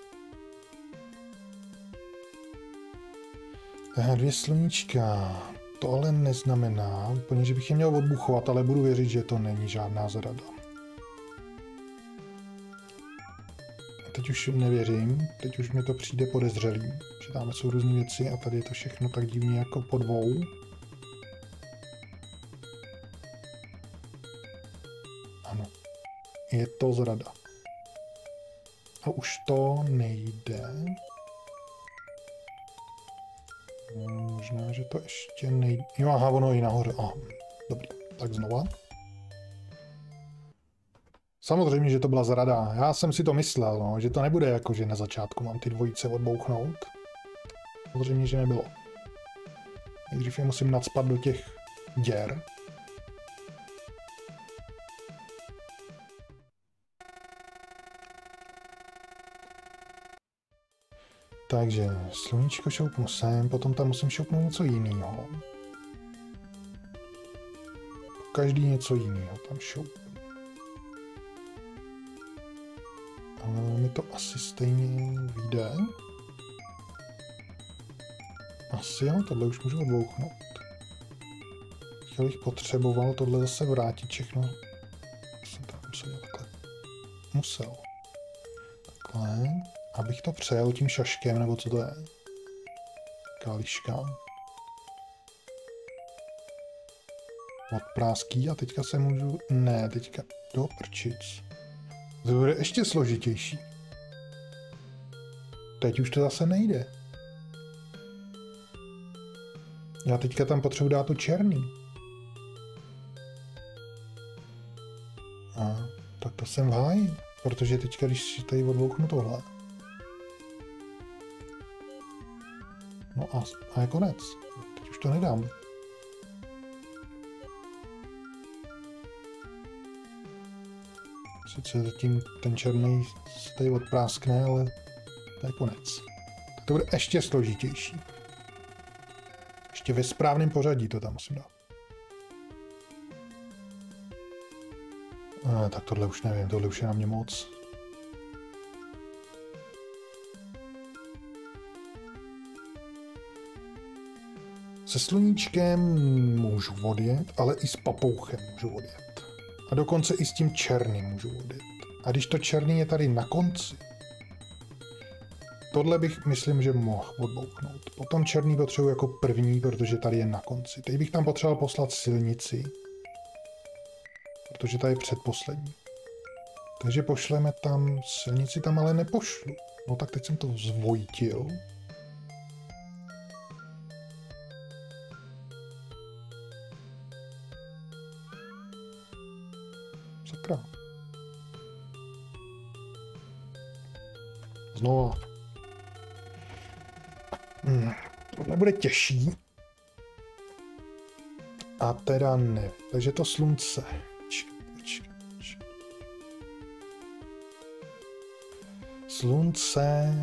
2 sluníčka. To ale neznamená úplně, že bych je měl odbuchovat, ale budu věřit, že to není žádná zrada. Teď už nevěřím, teď už mi to přijde podezřelý, že tam jsou různé věci a tady je to všechno tak divně jako po 2. Ano, je to zrada. A už to nejde. Možná, že to ještě nejde. Jo, aha, ono i nahoře. Aha, dobrý, tak znova. Samozřejmě, že to byla zrada. Já jsem si to myslel, no, že to nebude jako, že na začátku mám ty dvojice odbouchnout. Samozřejmě, že nebylo. Nejdřív je musím nacpat do těch děr. Takže sluníčko šoupnu sem, potom tam musím šoupnout něco jiného. Každý něco jiného tam šoupnu. Ale mi to asi stejně vyjde. Asi jo, tohle už můžu odbouchnout. Bych potřeboval tohle zase vrátit všechno. Jsem tam musel takhle. Musel. Takhle. Abych to přejel tím šaškem, nebo co to je? Kališka. Odpráský a teďka se můžu... Ne, teďka do prčic. To bude ještě složitější. Teď už to zase nejde. Já teďka tam potřebuji dát to černý. A tak to jsem v háji, protože teďka, když si tady odbouchnu tohle. No a je konec. Teď už to nedám. Sice zatím ten černý se tady odpráskne, ale to je konec. Tak to bude ještě složitější. Ještě ve správném pořadí to tam musím dát. Tak tohle už nevím, tohle už je na mě moc. Se sluníčkem můžu odjet, ale i s papouchem můžu odjet. A dokonce i s tím černým můžu odjet. A když to černý je tady na konci, tohle bych, myslím, že mohl odbouchnout. Potom černý potřebuji jako první, protože tady je na konci. Teď bych tam potřeboval poslat silnici, protože tady je předposlední. Takže pošleme tam silnici, tam ale nepošlu. No tak teď jsem to zvojtil. Sakra. Znova. Tohle bude těžší. A teda ne. Takže to slunce. Slunce.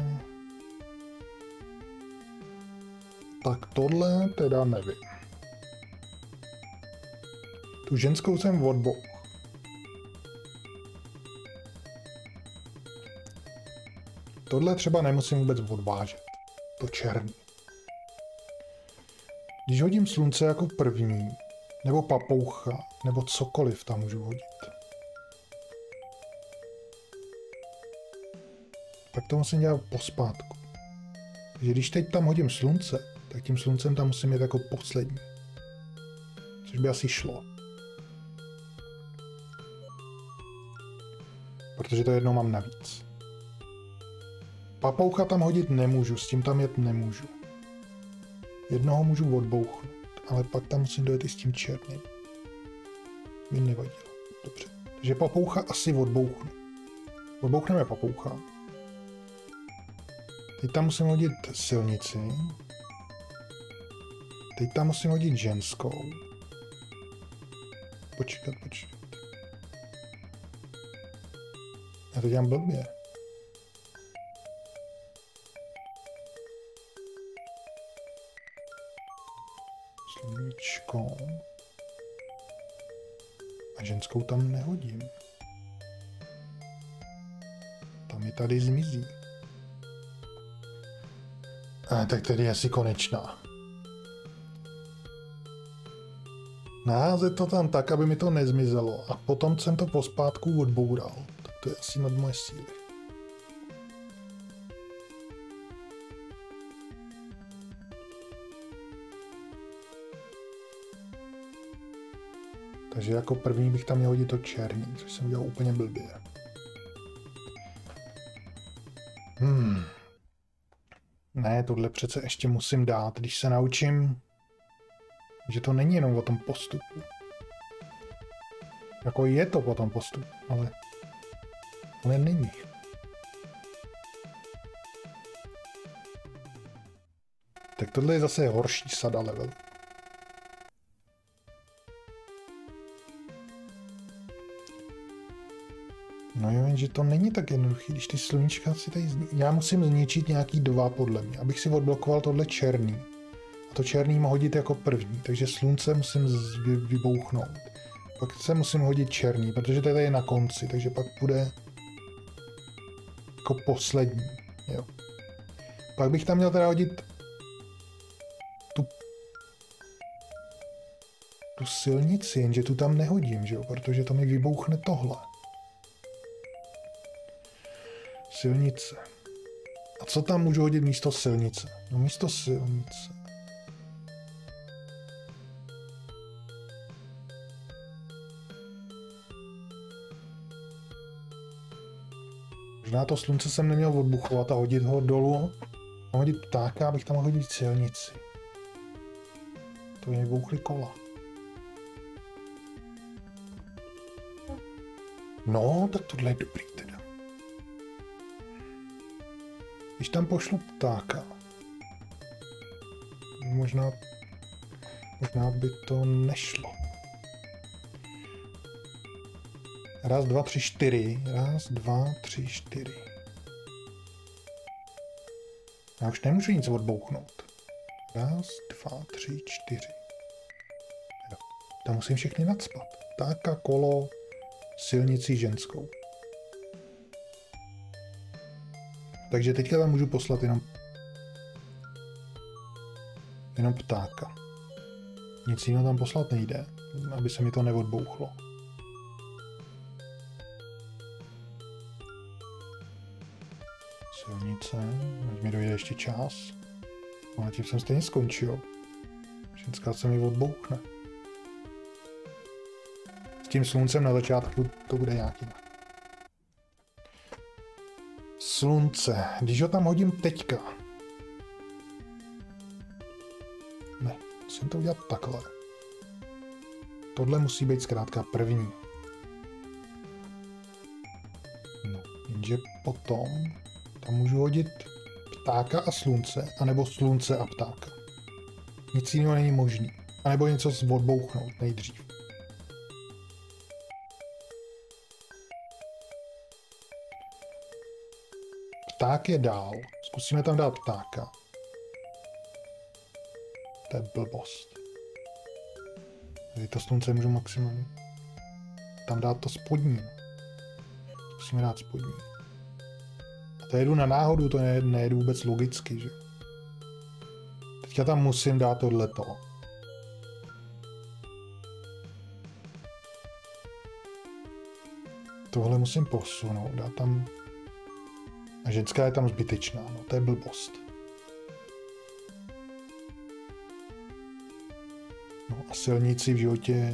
Tak tohle teda nevím. Tu ženskou jsem odbouch. Tohle třeba nemusím vůbec odvážet. To černý. Když hodím slunce jako první, nebo papoucha, nebo cokoliv tam můžu hodit, tak to musím dělat pospátku. Takže když teď tam hodím slunce, tak tím sluncem tam musím jít jako poslední. Což by asi šlo. Protože to jednou mám navíc. Papoucha tam hodit nemůžu, s tím tam jet nemůžu. Jednoho můžu odbouchnout, ale pak tam musím dojet i s tím černým. Mi nevadilo. Dobře. Takže papoucha asi odbouchnu. Odbouchneme papoucha. Teď tam musím hodit silnici. Teď tam musím hodit ženskou. Počkat. Já to dělám blbě. Sluníčko. A ženskou tam nehodím. Tam mi tady zmizí. Tak tady je asi konečná. Naházet to tam tak, aby mi to nezmizelo. A potom jsem to pospátku odboural. Tak to je asi nad moje síly. Takže jako první bych tam měl hodit to černý, což jsem dělal úplně blbě. Ne, tohle přece ještě musím dát, když se naučím, že to není jenom o tom postupu. Jako je to o tom postupu, ale není. Tak tohle je zase horší sada level. No jo, jenže to není tak jednoduchý, když ty sluníčka si tady... Já musím zničit nějaký 2 podle mě, abych si odblokoval tohle černý. A to černý má hodit jako první, takže slunce musím vybouchnout. Pak se musím hodit černý, protože tady je na konci, takže pak bude jako poslední, jo. Pak bych tam měl teda hodit tu silnici, jenže tu tam nehodím, že jo, protože to mi vybouchne tohle. Silnice. A co tam můžu hodit místo silnice? No místo silnice. Možná to slunce jsem neměl odbuchovat a hodit ho dolů. A hodit ptáka, abych tam mohl hodit silnici. To je bouchly kola. No, tak tohle je dobrý teda. Když tam pošlu ptáka, možná by to nešlo. Raz, dva, tři, čtyři. Raz, dva, tři, čtyři. Já už nemůžu nic odbouchnout. Raz, dva, tři, čtyři. Jo. Tam musím všechny nacpat. Ptáka, kolo, silnici ženskou. Takže teďka tam můžu poslat jenom ptáka. Nic jiného tam poslat nejde, aby se mi to neodbouchlo. Silnice, ať mi dojde ještě čas. A tím jsem stejně skončil. Ženská se mi odbouchne. S tím sluncem na začátku to bude nějaký. Slunce, když ho tam hodím teďka. Ne, musím to udělat takhle. Tohle musí být zkrátka první. No, jenže potom tam můžu hodit ptáka a slunce, anebo slunce a ptáka. Nic jiného není možný. A nebo něco odbouchnout nejdřív. Pták je dál. Zkusíme tam dát ptáka. To je blbost. Tady to slunce můžu maximálně. Tam dát to spodní. Zkusíme dát spodní. A to jedu na náhodu, to nejedu vůbec logicky, že? Teďka tam musím dát tohleto. Tohle musím posunout, dát tam. A ženská je tam zbytečná, no to je blbost. No a silnici v životě...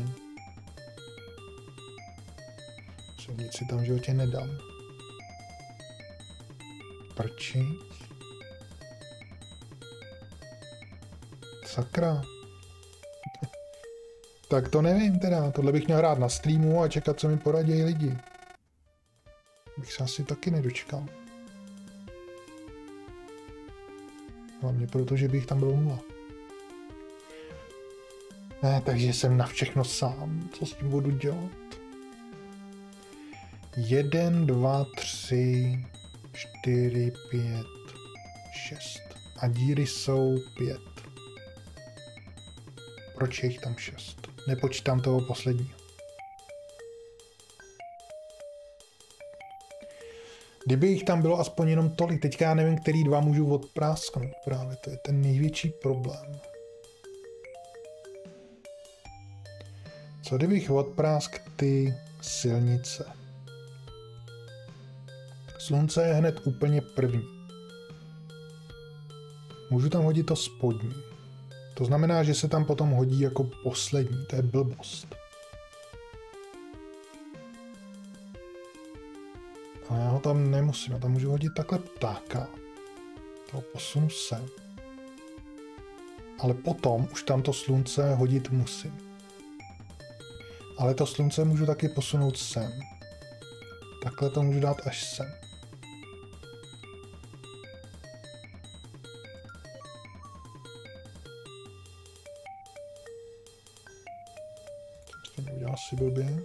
Silnici tam v životě nedám. Prčit. Sakra. Tak to nevím teda, tohle bych měl hrát na streamu a čekat, co mi poradí lidi. Bych se asi taky nedočkal. Hlavně proto, že bych tam byl 0. Ne, takže jsem na všechno sám. Co s tím budu dělat? 1, 2, 3, 4, 5, 6. A díry jsou 5. Proč je jich tam 6? Nepočítám toho posledního. Kdyby jich tam bylo aspoň jenom tolik, teďka já nevím, který 2 můžu odprásknout právě, to je ten největší problém. Co kdybych odprásk ty silnice? Slunce je hned úplně první. Můžu tam hodit to spodní. To znamená, že se tam potom hodí jako poslední, to je blbost. A já ho tam nemusím, já tam můžu hodit takhle ptáka. Toho posunu sem. Ale potom už tam to slunce hodit musím. Ale to slunce můžu taky posunout sem. Takhle to můžu dát až sem. To neudělal si blbě.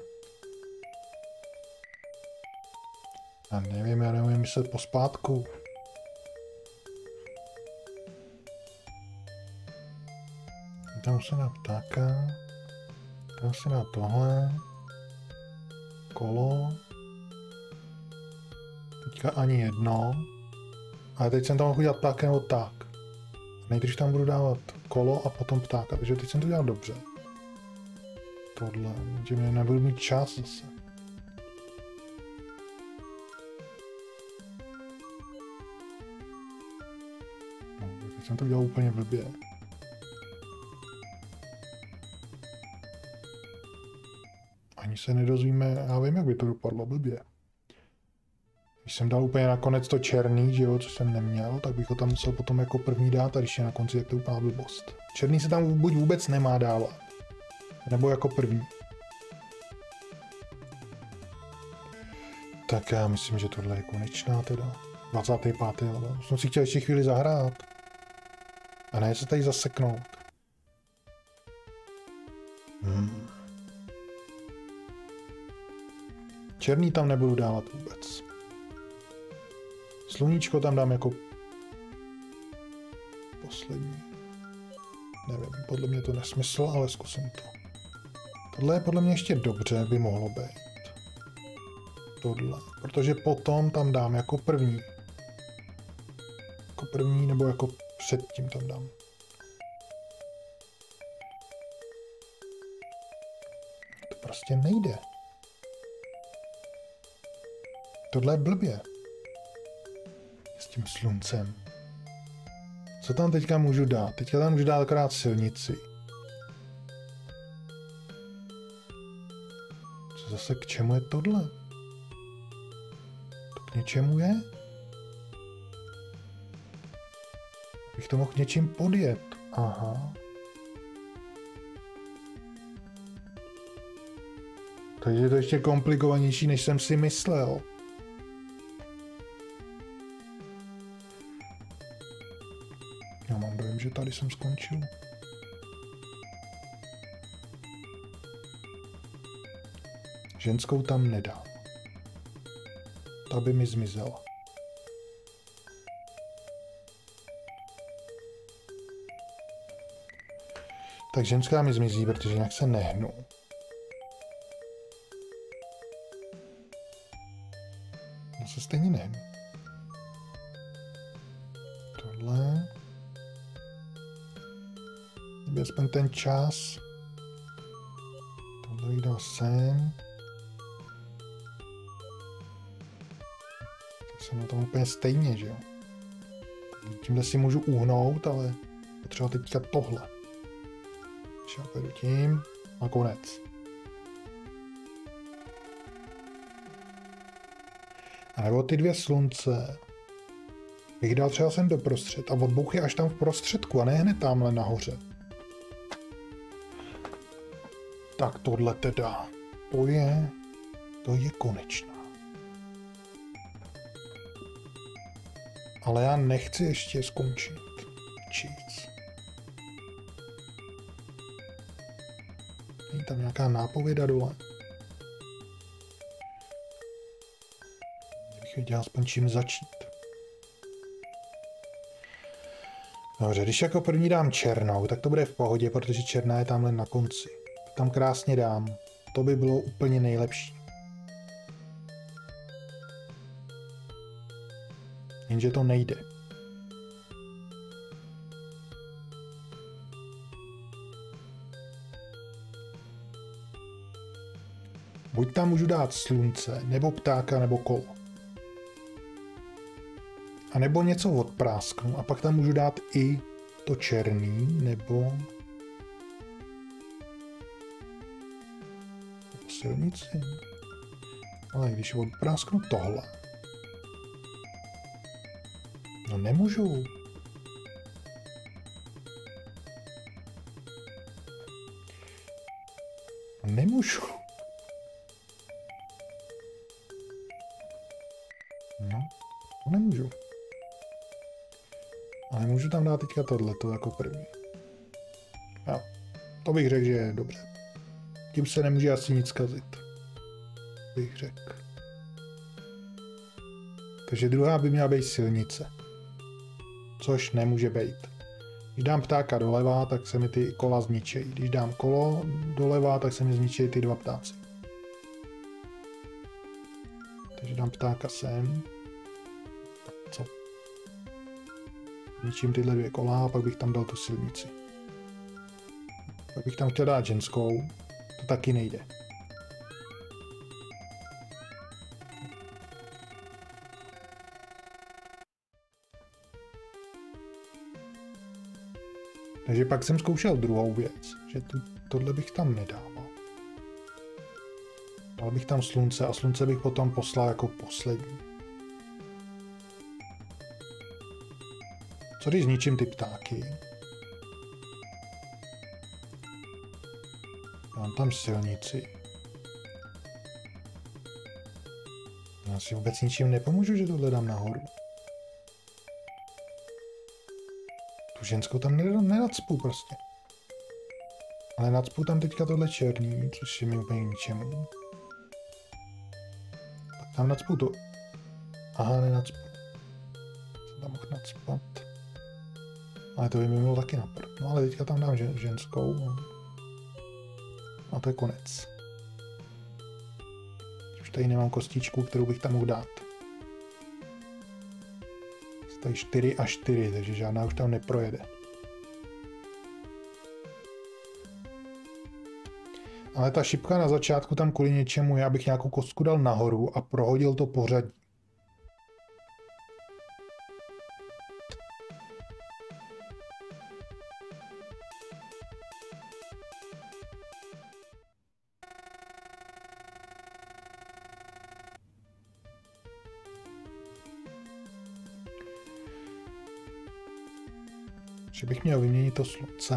Já nevím, já neumím myslet pospátku. Tam se dá ptáka. Tam se dá tohle. Kolo. Teďka ani jedno. Ale teď jsem tam mohl udělat ptáka nebo tak. Nejdřív tam budu dávat kolo a potom ptáka. Takže teď jsem to dělal dobře. Tohle. Že mě nebudu mít čas zase. No, teď jsem to dělal úplně blbě. Ani se nedozvíme, já vím, jak by to dopadlo blbě. Když jsem dal úplně nakonec to černý, že jo, co jsem neměl, tak bych ho tam musel potom jako první dát a když je na konci, tak to je úplná blbost. Černý se tam buď vůbec nemá dávat, nebo jako první. Tak já myslím, že tohle je konečná teda. 25. level. Jsem si chtěl ještě chvíli zahrát. A ne se tady zaseknout. Černý tam nebudu dávat vůbec. Sluníčko tam dám jako poslední. Nevím, podle mě to nesmysl, ale zkusím to. Tohle je podle mě ještě dobře, by mohlo být. Tohle, protože potom tam dám jako první. Jako první nebo jako předtím tam dám. To prostě nejde. Tohle je blbě. S tím sluncem. Co tam teďka můžu dát? Teďka tam můžu dát akorát silnici. Co zase k čemu je tohle? To k něčemu je? Bych to mohl něčím podjet. Aha. Takže je to ještě komplikovanější, než jsem si myslel. Já mám dojem, že tady jsem skončil. Ženskou tam nedám. Ta by mi zmizela. Tak ženská mi zmizí, protože jinak se nehnu. Já se stejně nehnu. Tohle. Kdyby aspoň ten čas. Tohle jde sem. Tak jsem na tom úplně stejně, že jo. Tímhle si můžu uhnout, ale potřeba teďka tohle. Já půjdu tím a konec. A nebo ty dvě slunce bych dal třeba sem doprostřed a odbouch je až tam v prostředku a ne hned tamhle nahoře. Tak tohle teda, to je konečná. Ale já nechci ještě skončit. Cheats. Není tam nějaká nápověda dole? Kdybych věděl aspoň čím začít. Dobře, když jako první dám černou, tak to bude v pohodě, protože černá je tamhle na konci. Tam krásně dám. To by bylo úplně nejlepší. Jenže to nejde. Buď tam můžu dát slunce, nebo ptáka, nebo kolo. A nebo něco odprásknu a pak tam můžu dát i to černý, nebo silnici. Ale když odprásknu tohle. No nemůžu. No nemůžu. No, to nemůžu. Ale můžu tam dát teďka tohleto jako první. Jo, to bych řekl, že je dobře. Tím se nemůže asi nic kazit. Bych řekl. Takže druhá by měla být silnice. Což nemůže být. Když dám ptáka doleva, tak se mi ty kola zničejí. Když dám kolo doleva, tak se mi zničejí ty dva ptáci. Takže dám ptáka sem. Co? Zničím tyhle dvě kola a pak bych tam dal tu silnici. Pak bych tam chtěl dát ženskou. To taky nejde. Takže pak jsem zkoušel druhou věc, že tohle bych tam nedával. Dal bych tam slunce a slunce bych potom poslal jako poslední. Co když zničím ty ptáky? Mám tam silnici. Já si vůbec ničím nepomůžu, že tohle dám nahoru. Tu ženskou tam nenacpu prostě. Ale nacpu tam teďka tohle černý, což je mi úplně k ničemu. Tak tam nacpu to. Aha, nenacpu. Jsem tam mohl nacpat. Ale to by mi bylo taky napad. No ale teďka tam dám ženskou. A to je konec. Už tady nemám kostičku, kterou bych tam mohl dát. Tady 4 a 4, takže žádná už tam neprojede. Ale ta šipka na začátku tam kvůli něčemu je, abych nějakou kostku dal nahoru a prohodil to pořadí. Že bych měl vyměnit to slunce.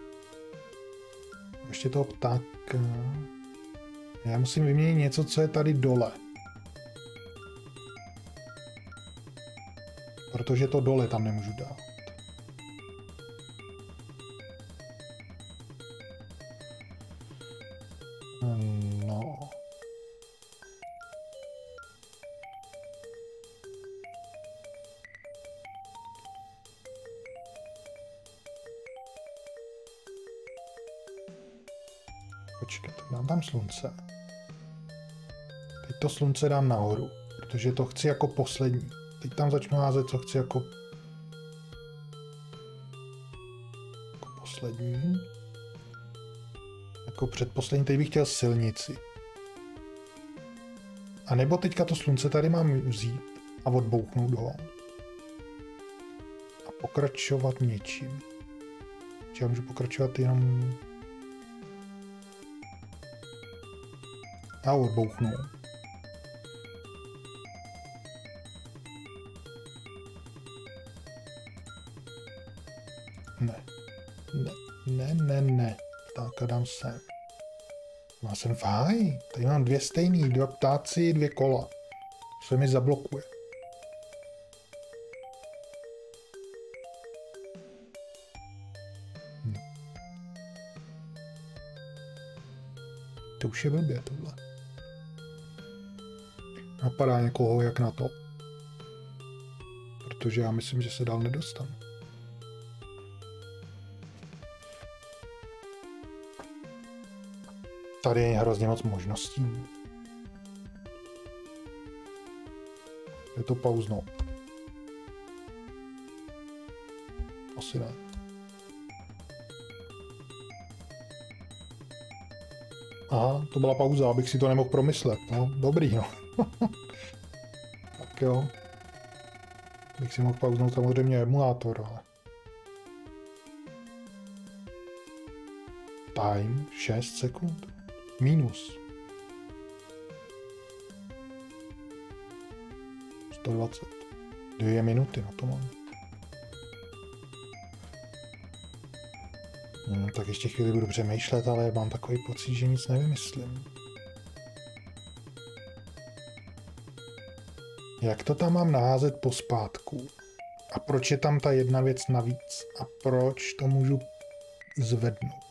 Ještě toho ptáka. Já musím vyměnit něco, co je tady dole. Protože to dole tam nemůžu dát. No. Počkejte, dám tam slunce. Teď to slunce dám nahoru, protože to chci jako poslední. Teď tam začnu házet, co chci jako poslední. Jako předposlední, teď bych chtěl silnici. A nebo teďka to slunce tady mám vzít a odbouchnout ho. A pokračovat něčím. Já můžu pokračovat jenom... A odbouchnu. Ne. Tak dám sem. Má jsem fajn. Tady mám 2 stejný, 2 ptáci, 2 kola. Se mi zablokuje. To už je blbě tohle. Napadá někoho jak na to. Protože já myslím, že se dál nedostanu. Tady je hrozně moc možností. Je to pauznout. Asi ne. Aha, to byla pauza, abych si to nemohl promyslet. No, dobrý, no. Tak jo. Bych si mohl pauznout samozřejmě emulátor, ale... Time 6 sekund. Minus. 120. 2 minuty na to mám. Tak ještě chvíli budu přemýšlet, ale mám takový pocit, že nic nevymyslím. Jak to tam mám naházet pospátku? A proč je tam ta jedna věc navíc? A proč to můžu zvednout?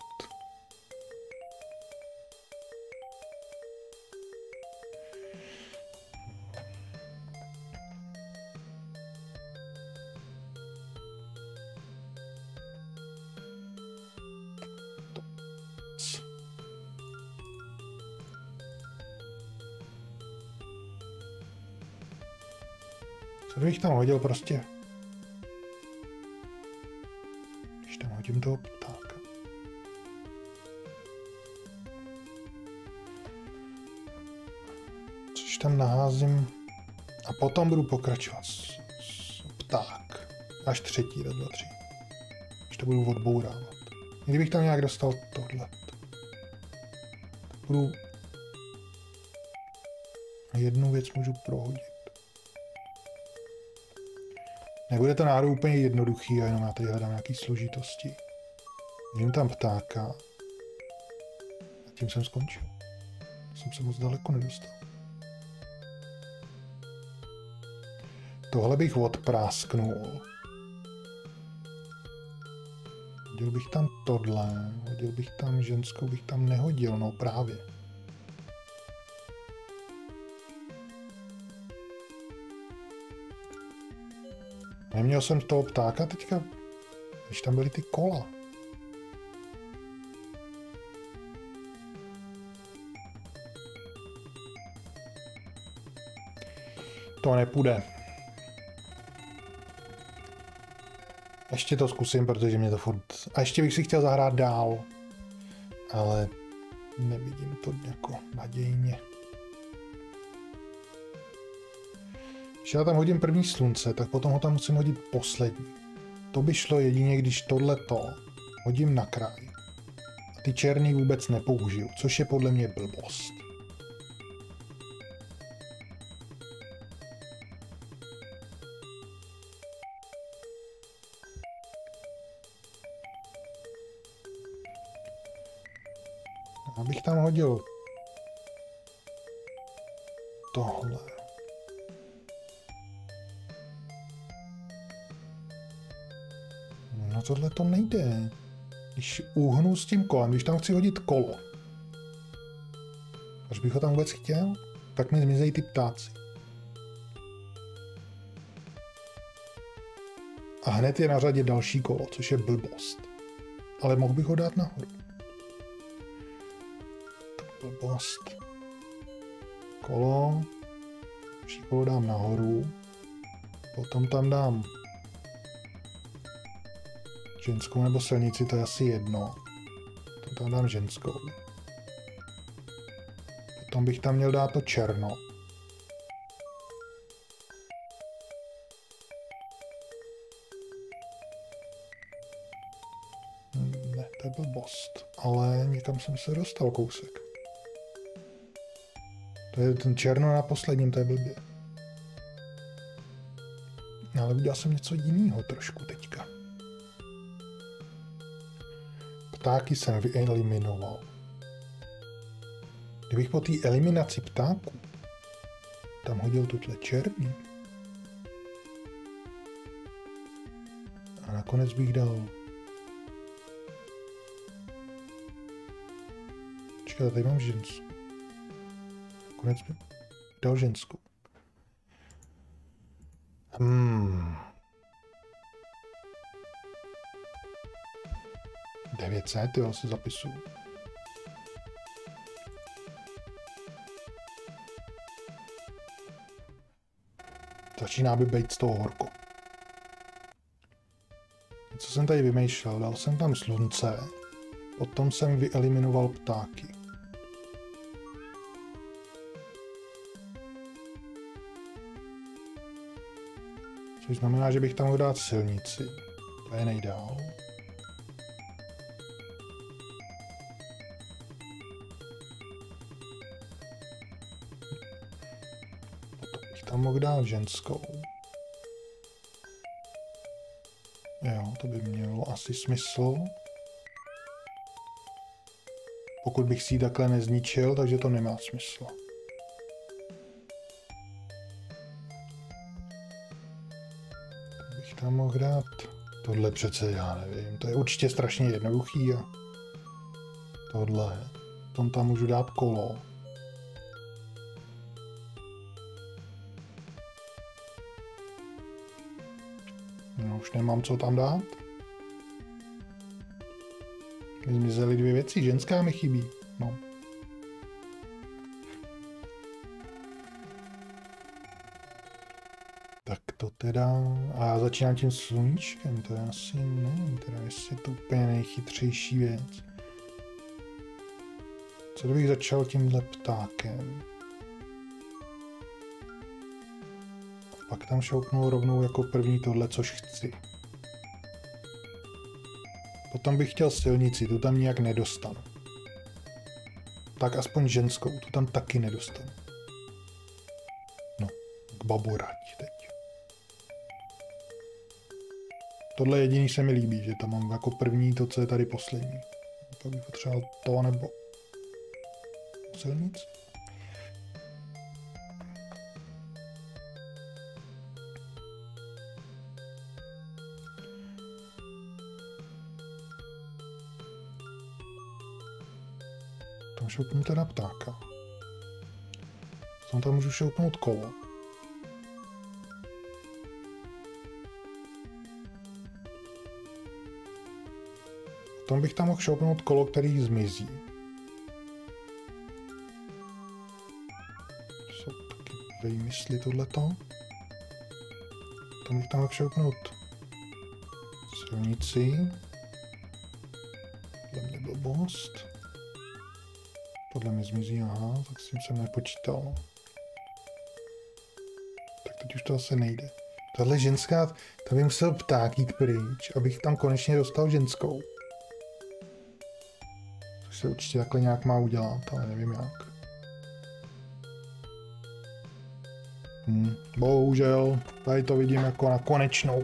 Co bych tam hodil prostě? Když tam hodím toho ptáka. Což tam naházím a potom budu pokračovat pták. Až 3, 1, 2, 3. Když to budu odbourávat. Kdybych tam nějak dostal tohle. Budu... Jednu věc můžu prohodit. Nebude to náhodou úplně jednoduchý a jenom já tady hledám nějaký složitosti. Vidím tam ptáka. A tím jsem skončil. Jsem se moc daleko nedostal. Tohle bych odprásknul. Hodil bych tam tohle. Hodil bych tam ženskou, bych tam nehodil, no právě. Neměl jsem toho ptáka teďka, když tam byly ty kola. To nepůjde. Ještě to zkusím, protože mě to furt... A ještě bych si chtěl zahrát dál. Ale nevidím to jako nadějně. Když já tam hodím první slunce, tak potom ho tam musím hodit poslední. To by šlo jedině, když tohleto hodím na kraj. A ty černý vůbec nepoužiju, což je podle mě blbost. Abych tam hodil tohle. No tohle to nejde. Když uhnu s tím kolem, když tam chci hodit kolo, až bych ho tam vůbec chtěl, tak mi zmizejí ty ptáci. A hned je na řadě další kolo, což je blbost. Ale mohl bych ho dát nahoru. Blbost. Kolo. Další kolo dám nahoru. Potom tam dám ženskou nebo silnici, to je asi jedno. Potom tam dám ženskou. Potom bych tam měl dát to černo. Ne, to je blbost. Ale někam jsem se dostal kousek. To je ten černo na posledním, to je blbě. Ale udělal jsem něco jiného trošku teďka. Ptáky jsem vyeliminoval. Kdybych po té eliminaci ptáků tam hodil tuhle černý a nakonec bych dal... Počkej, tady mám ženskou. Nakonec bych dal ženskou. 900, jo, si zapisuju. Začíná by být z toho horko. Co jsem tady vymýšlel? Dal jsem tam slunce, potom jsem vyeliminoval ptáky. Což znamená, že bych tam mohl dát silnici. To je nejdál. Potom bych tam mohl dát ženskou. Jo, to by mělo asi smysl. Pokud bych si ji takhle nezničil, takže to nemá smysl. Bych tam mohl dát tohle přece, já nevím, to je určitě strašně jednoduchý a tohle, potom tam můžu dát kolo. No, už nemám co tam dát. Mi zmizely dvě věci, ženská mi chybí, no. Tak to teda... A já začínám tím sluníčkem, to je asi nevím, teda jestli je to úplně nejchytřejší věc. Co kdybych začal tímhle ptákem? A pak tam šoupnu rovnou jako první tohle, což chci. Potom bych chtěl silnici, tu tam nijak nedostanu. Tak aspoň ženskou, tu tam taky nedostanu. No, k baborať teď. Tohle jediný se mi líbí, že tam mám jako první to, co je tady poslední. Tak bych potřeboval to nebo silnic. Tam šoupnu teda ptáka. Tam můžu šoupnout kolo. Potom bych tam mohl šoupnout kolo, který zmizí. Jsou taky vymysly tohleto. Potom bych tam mohl šoupnout silnici. Tohle mě blbost. Tohle mi zmizí, aha, tak s tím jsem nepočítal. Tak teď už to asi nejde. Tahle ženská, tam by musel pták jít pryč, abych tam konečně dostal ženskou. Což se určitě takhle nějak má udělat, ale nevím jak. Bohužel, tady to vidím jako na konečnou.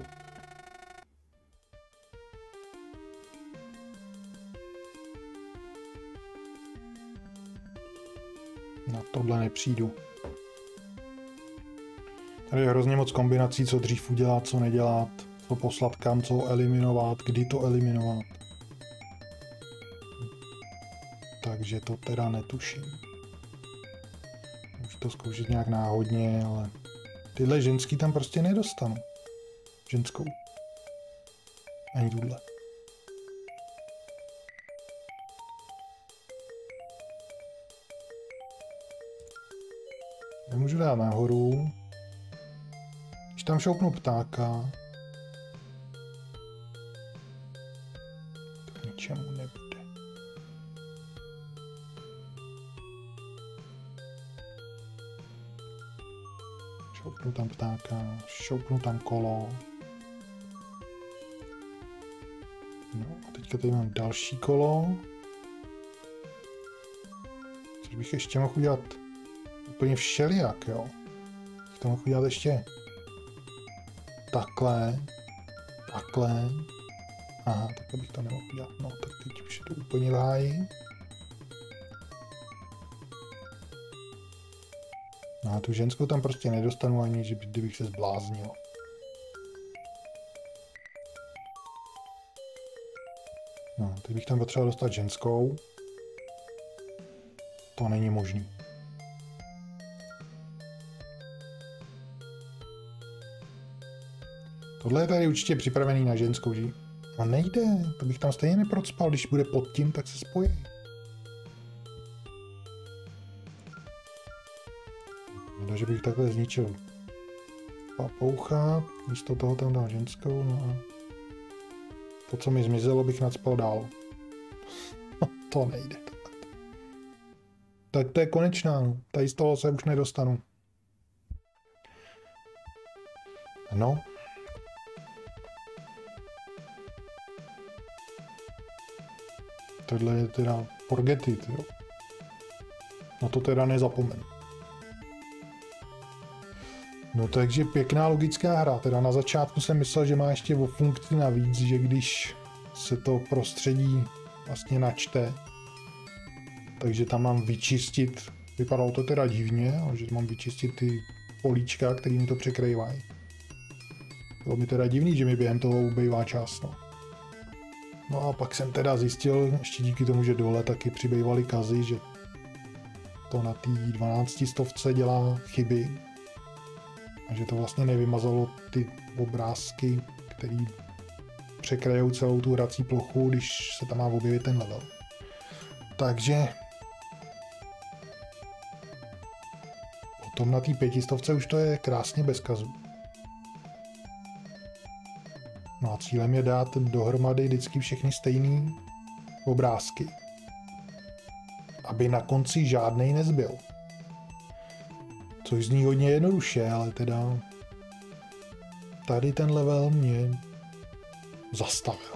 Na tohle nepřijdu. Tady je hrozně moc kombinací, co dřív udělat, co nedělat, co poslat kam, co eliminovat, kdy to eliminovat. Takže to teda netuším. Můžu to zkoušet nějak náhodně, ale tyhle ženský tam prostě nedostanu. Ženskou. Ani tuhle. Nemůžu dát nahoru. Když tam šoupnu ptáka, to ničemu nebude. Šoupnu tam ptáka, šoupnu tam kolo. No a teďka tady mám další kolo. Což bych ještě mohl udělat úplně všelijak, jo. To mohl udělat ještě takhle, takhle. Aha, takhle bych to nemohl udělat. No, tak teď už je to úplně v háji. No a tu ženskou tam prostě nedostanu ani, že kdybych se zbláznil. No, teď bych tam potřeboval dostat ženskou. To není možný. Tohle je tady určitě připravený na ženskou, že? No nejde, to bych tam stejně neprocpal, když bude pod tím, tak se spojí. Takže bych takhle zničil papoucha, místo toho tam dal ženskou, no a to, co mi zmizelo, bych nacpal dál. To nejde. Tak to je konečná, no. Tady z toho se už nedostanu. No. Tohle je teda forget it, jo. No to teda nezapomenu. No takže pěkná logická hra. Teda na začátku jsem myslel, že má ještě o funkci navíc, že když se to prostředí vlastně načte, takže tam mám vyčistit, vypadalo to teda divně, ale že mám vyčistit ty políčka, který mi to překrývají. Bylo mi teda divný, že mi během toho ubejvá čas, no. No a pak jsem teda zjistil, ještě díky tomu, že dole taky přibývaly kazy, že to na té 12 stovce dělá chyby. A že to vlastně nevymazalo ty obrázky, které překrajou celou tu hrací plochu, když se tam má objevit ten level. Takže potom na té 500 už to je krásně bez kazů. No a cílem je dát dohromady vždycky všechny stejný obrázky, aby na konci žádnej nezbyl. Což zní hodně jednoduše, ale teda tady ten level mě zastavil.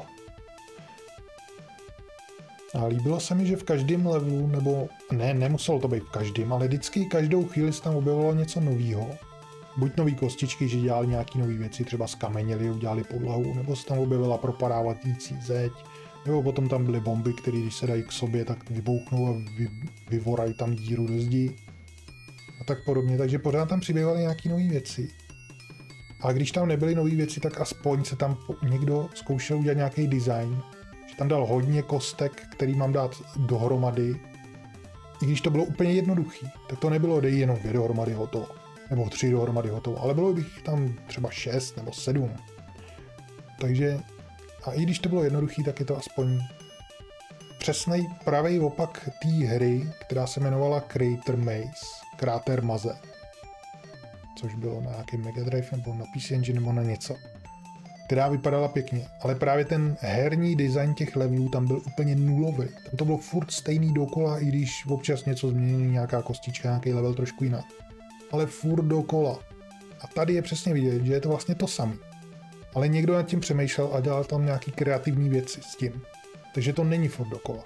A líbilo se mi, že v každém levelu, nebo ne, nemuselo to být v každém, ale vždycky každou chvíli se tam objevilo něco nového. buď nový kostičky, že dělali nějaký nové věci, třeba skameněli, udělali podlahu, nebo se tam objevila propadávající zeď, nebo potom tam byly bomby, které když se dají k sobě, tak vybouchnou a vyvorají tam díru do zdi. A tak podobně, takže pořád tam přibývaly nějaké nové věci. A když tam nebyly nové věci, tak aspoň se tam někdo zkoušel udělat nějaký design, že tam dal hodně kostek, který mám dát dohromady. I když to bylo úplně jednoduchý, tak to nebylo dej jenom 2 dohromady hotovo, nebo 3 dohromady hotovo, ale bylo bych tam třeba 6 nebo 7. Takže, a i když to bylo jednoduchý, tak je to aspoň přesnej pravý opak té hry, která se jmenovala Crater Maze, Kráter Maze. Což bylo na nějakém Mega Drive nebo na PC Engine nebo na něco. Která vypadala pěkně, ale právě ten herní design těch levelů tam byl úplně nulový. Tam to bylo furt stejný dokola, i když občas něco změnili, nějaká kostička, nějaký level trošku jinak. Ale furt dokola. A tady je přesně vidět, že je to vlastně to samé. Ale někdo nad tím přemýšlel a dělal tam nějaký kreativní věci s tím. Takže to není furt dokola.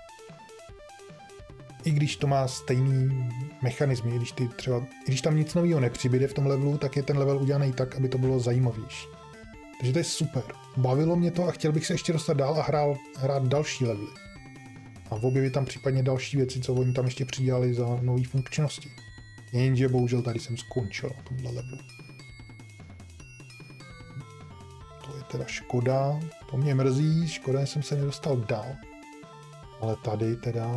I když to má stejný mechanismy, i když tam nic nového nepřibyde v tom levelu, tak je ten level udělaný tak, aby to bylo zajímavější. Takže to je super. Bavilo mě to a chtěl bych se ještě dostat dál a hrát další levely. A objevit tam případně další věci, co oni tam ještě přidělali za nové funkčnosti. Jenže bohužel tady jsem skončil na tomhle levelu. To je teda škoda, to mě mrzí, škoda, že jsem se nedostal dál. Ale tady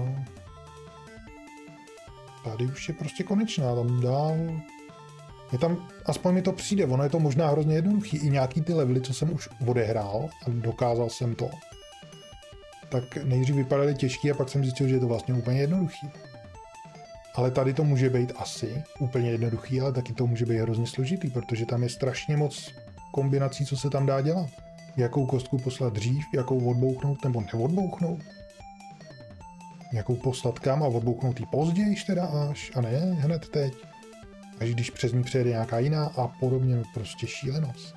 už je prostě konečná, tam dál. Je tam, aspoň mi to přijde, ono je to možná hrozně jednoduchý, i nějaký ty levely, co jsem už odehrál a dokázal jsem to, tak nejdřív vypadaly těžký a pak jsem zjistil, že je to vlastně úplně jednoduchý. Ale tady to může být asi úplně jednoduchý, ale taky to může být hrozně složitý, protože tam je strašně moc kombinací, co se tam dá dělat. Jakou kostku poslat dřív, jakou odbouchnout nebo neodbouchnout. Jakou poslat kam a odbouchnout ji později teda až, a ne hned teď. Až když přes ní přejede nějaká jiná a podobně, prostě šílenost.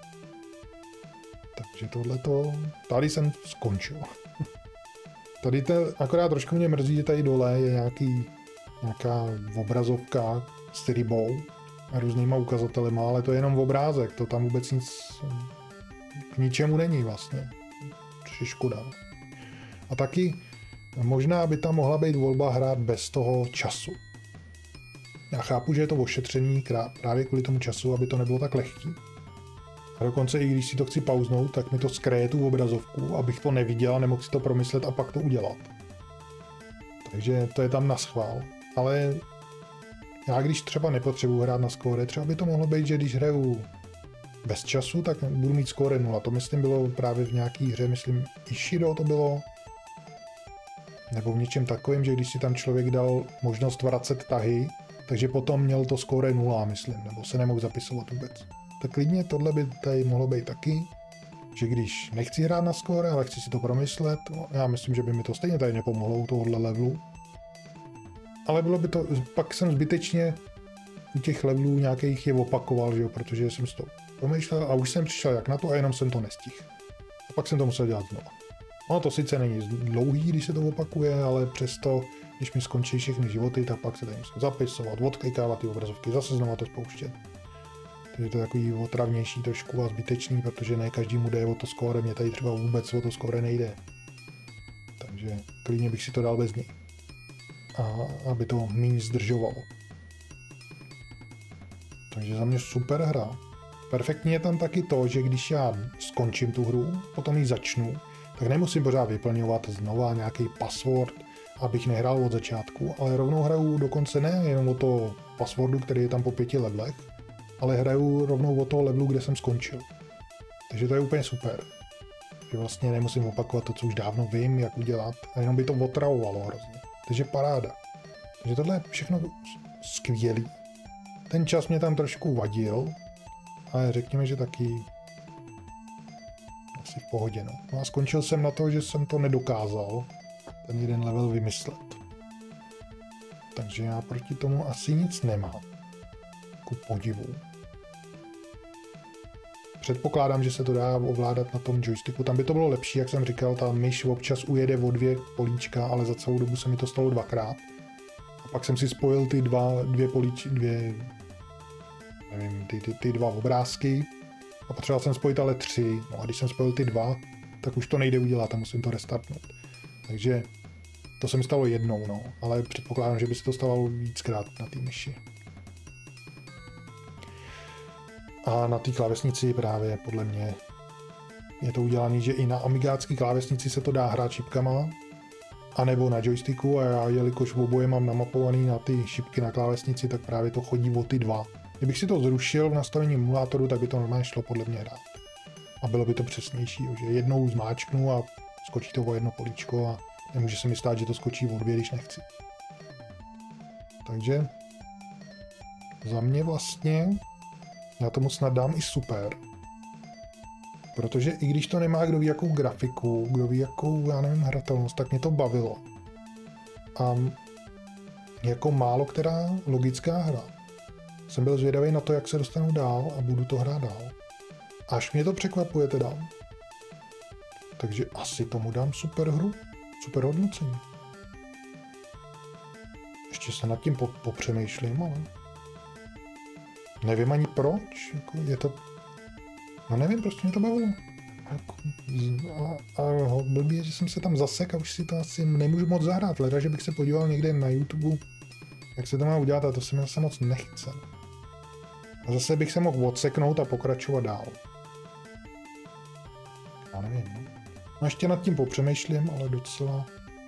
Takže tohleto, tady jsem skončil. Tady akorát trošku mě mrzí, že tady dole je nějaká obrazovka s rybou a různýma ukazatelema, ale to je jenom obrázek, to tam vůbec nic k ničemu není vlastně, což je škoda. A taky možná by tam mohla být volba hrát bez toho času. Já chápu, že je to ošetřený právě kvůli tomu času, aby to nebylo tak lehký. A dokonce i když si to chci pauznout, tak mi to skreje tu obrazovku, abych to neviděl a nemohl si to promyslet a pak to udělat. Takže to je tam na schvál. Ale já když třeba nepotřebuji hrát na skóre, třeba by to mohlo být, že když hraju bez času, tak budu mít skóre 0. To myslím bylo právě v nějaký hře, myslím Ishido to bylo, nebo v něčem takovém, že když si tam člověk dal možnost vracet tahy, takže potom měl to skóre 0, myslím, nebo se nemohl zapisovat vůbec. Tak klidně tohle by tady mohlo být taky, že když nechci hrát na skóre, ale chci si to promyslet, já myslím, že by mi to stejně tady nepomohlo u tohohle levelu. Ale bylo by to, pak jsem zbytečně u těch levelů nějakých je opakoval, že jo, protože jsem si to promýšlel a už jsem přišel jak na to a jenom jsem to nestihl. A pak jsem to musel dělat znovu. Ono to sice není dlouhý, když se to opakuje, ale přesto, když mi skončí všechny životy, tak pak se tady musím zapisovat, odklikávat ty obrazovky, zase znovu to spouštět. Takže to je takový otravnější trošku a zbytečný, protože ne každému jde o to skóre, mě tady třeba vůbec o to skóre nejde. Takže klidně bych si to dal bez něj. A aby to méně zdržovalo. Takže za mě super hra. Perfektně je tam taky to, že když já skončím tu hru, potom ji začnu, tak nemusím pořád vyplňovat znova nějaký password, abych nehrál od začátku, ale rovnou hraju dokonce ne jenom o to passwordu, který je tam po 5 levelech, ale hraju rovnou o toho levelu, kde jsem skončil. Takže to je úplně super. Že vlastně nemusím opakovat to, co už dávno vím, jak udělat, a jenom by to otravovalo hrozně. Takže paráda. Takže tohle je všechno skvělý. Ten čas mě tam trošku vadil, ale řekněme, že taky asi v pohodě. No a skončil jsem na to, že jsem to nedokázal ten jeden level vymyslet. Takže já proti tomu asi nic nemám. Ku podivu. Předpokládám, že se to dá ovládat na tom joysticku. Tam by to bylo lepší, jak jsem říkal, ta myš občas ujede o 2 políčka, ale za celou dobu se mi to stalo 2krát. A pak jsem si spojil ty dvě nevím, ty dva obrázky a potřeboval jsem spojit ale 3. No a když jsem spojil ty 2, tak už to nejde udělat a musím to restartnout. Takže to se mi stalo jednou, no, ale předpokládám, že by se to stalo víckrát na té myši. A na té klávesnici právě podle mě je to udělané, že i na amigácké klávesnici se to dá hrát šipkama, anebo na joysticku a já, jelikož oboje mám namapovaný na ty šipky na klávesnici, tak právě to chodí o ty 2. Kdybych si to zrušil v nastavení emulátoru, tak by to normálně šlo podle mě hrát. A bylo by to přesnější, že jednou zmáčknu a skočí to o jedno políčko a nemůže se mi stát, že to skočí o 2, když nechci. Takže za mě vlastně já tomu snad dám i super. Protože i když to nemá kdo ví jakou grafiku, kdo ví jakou, já nevím, hratelnost, tak mě to bavilo. A jako málo která logická hra. Jsem byl zvědavý na to, jak se dostanu dál a budu to hrát dál. Až mě to překvapuje teda. Takže asi tomu dám super hru, super hodnocení. Ještě se nad tím popřemýšlím, ale nevím ani proč. Jako je to... No nevím, prostě mě to bavilo. A blbý, že jsem se tam zasek a už si to asi nemůžu moc zahrát. Leda, že bych se podíval někde na YouTube, jak se to má udělat, a to se mi zase moc nechce. A zase bych se mohl odseknout a pokračovat dál. Já nevím, no. No ještě nad tím popřemýšlím, ale docela...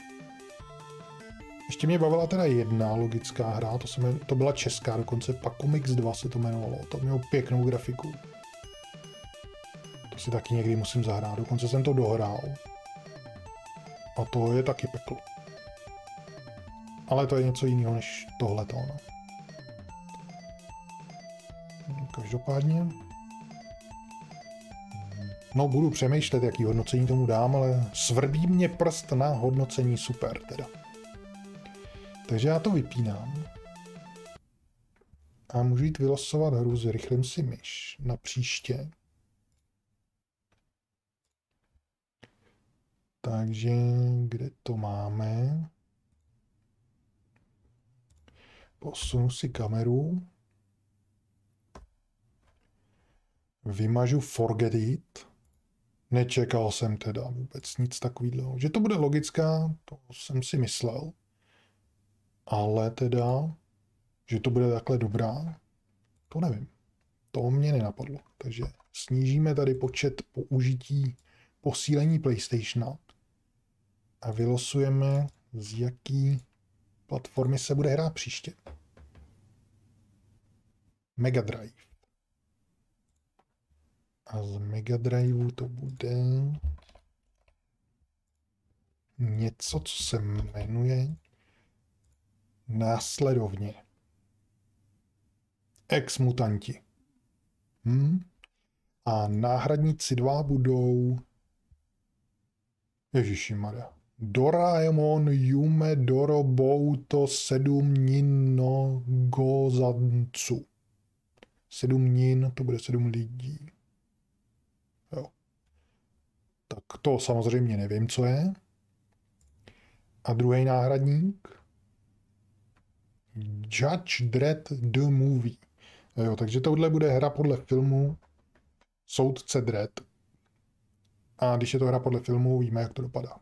Ještě mě bavila teda jedna logická hra, to byla česká dokonce, Pakomix 2 se to jmenovalo, to mělo pěknou grafiku. To si taky někdy musím zahrát, dokonce jsem to dohrál. A to je taky peklo. Ale to je něco jiného než tohleto, no. Každopádně... No, budu přemýšlet, jaký hodnocení tomu dám, ale svrbí mě prst na hodnocení super, teda. Takže já to vypínám. A můžu jít vylosovat hru s rychlým si myš na příště. Takže kde to máme? Posunu si kameru. Vymažu Forget It. Nečekal jsem teda vůbec nic takového. Že to bude logická, to jsem si myslel. Ale teda, že to bude takhle dobrá, to nevím. To mě nenapadlo. Takže snížíme tady počet použití posílení PlayStationa a vylosujeme, z jaký platformy se bude hrát příště. Mega Drive. A z Mega Driveu to bude něco, co se jmenuje následovně Ex-mutanti. A náhradníci 2 budou Ježišimarja. Doraemon Yume Dorobouto 7 nin no Gozancu. 7 nin, to bude 7 lidí. Jo. Tak to samozřejmě nevím, co je. A druhý náhradník Judge Dredd The Movie. Jo, takže tohle bude hra podle filmu Soudce Dredd. A když je to hra podle filmu, víme, jak to dopadá.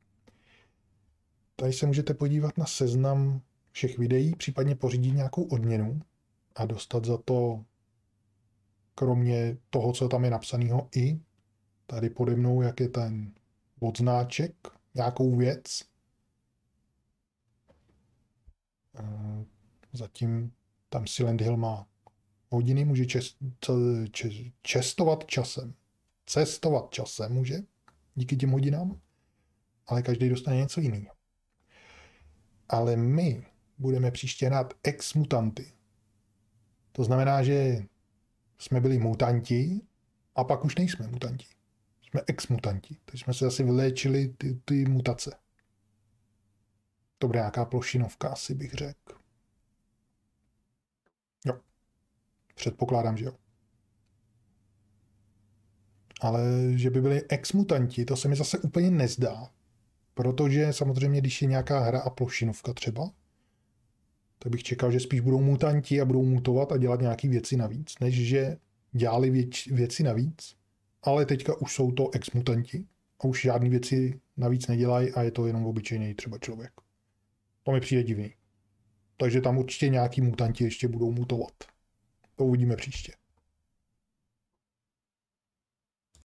Tady se můžete podívat na seznam všech videí, případně pořídit nějakou odměnu a dostat za to, kromě toho, co tam je napsaného, i tady pode mnou, jak je ten odznáček, nějakou věc. Zatím tam Silent Hill má hodiny, může cestovat časem může, díky těm hodinám, ale každý dostane něco jiného. Ale my budeme příště hrát ex-mutanty. To znamená, že jsme byli mutanti a pak už nejsme mutanti. Jsme ex-mutanti, takže jsme se asi vyléčili ty mutace. To bude nějaká plošinovka, asi bych řekl. Jo. Předpokládám, že jo. Ale že by byli ex-mutanti, to se mi zase úplně nezdá. Protože samozřejmě, když je nějaká hra a plošinovka třeba, tak bych čekal, že spíš budou mutanti a budou mutovat a dělat nějaké věci navíc, než že dělali věci navíc, ale teďka už jsou to ex-mutanti a už žádné věci navíc nedělají a je to jenom obyčejný třeba člověk. To mi přijde divný. Takže tam určitě nějaký mutanti ještě budou mutovat. To uvidíme příště.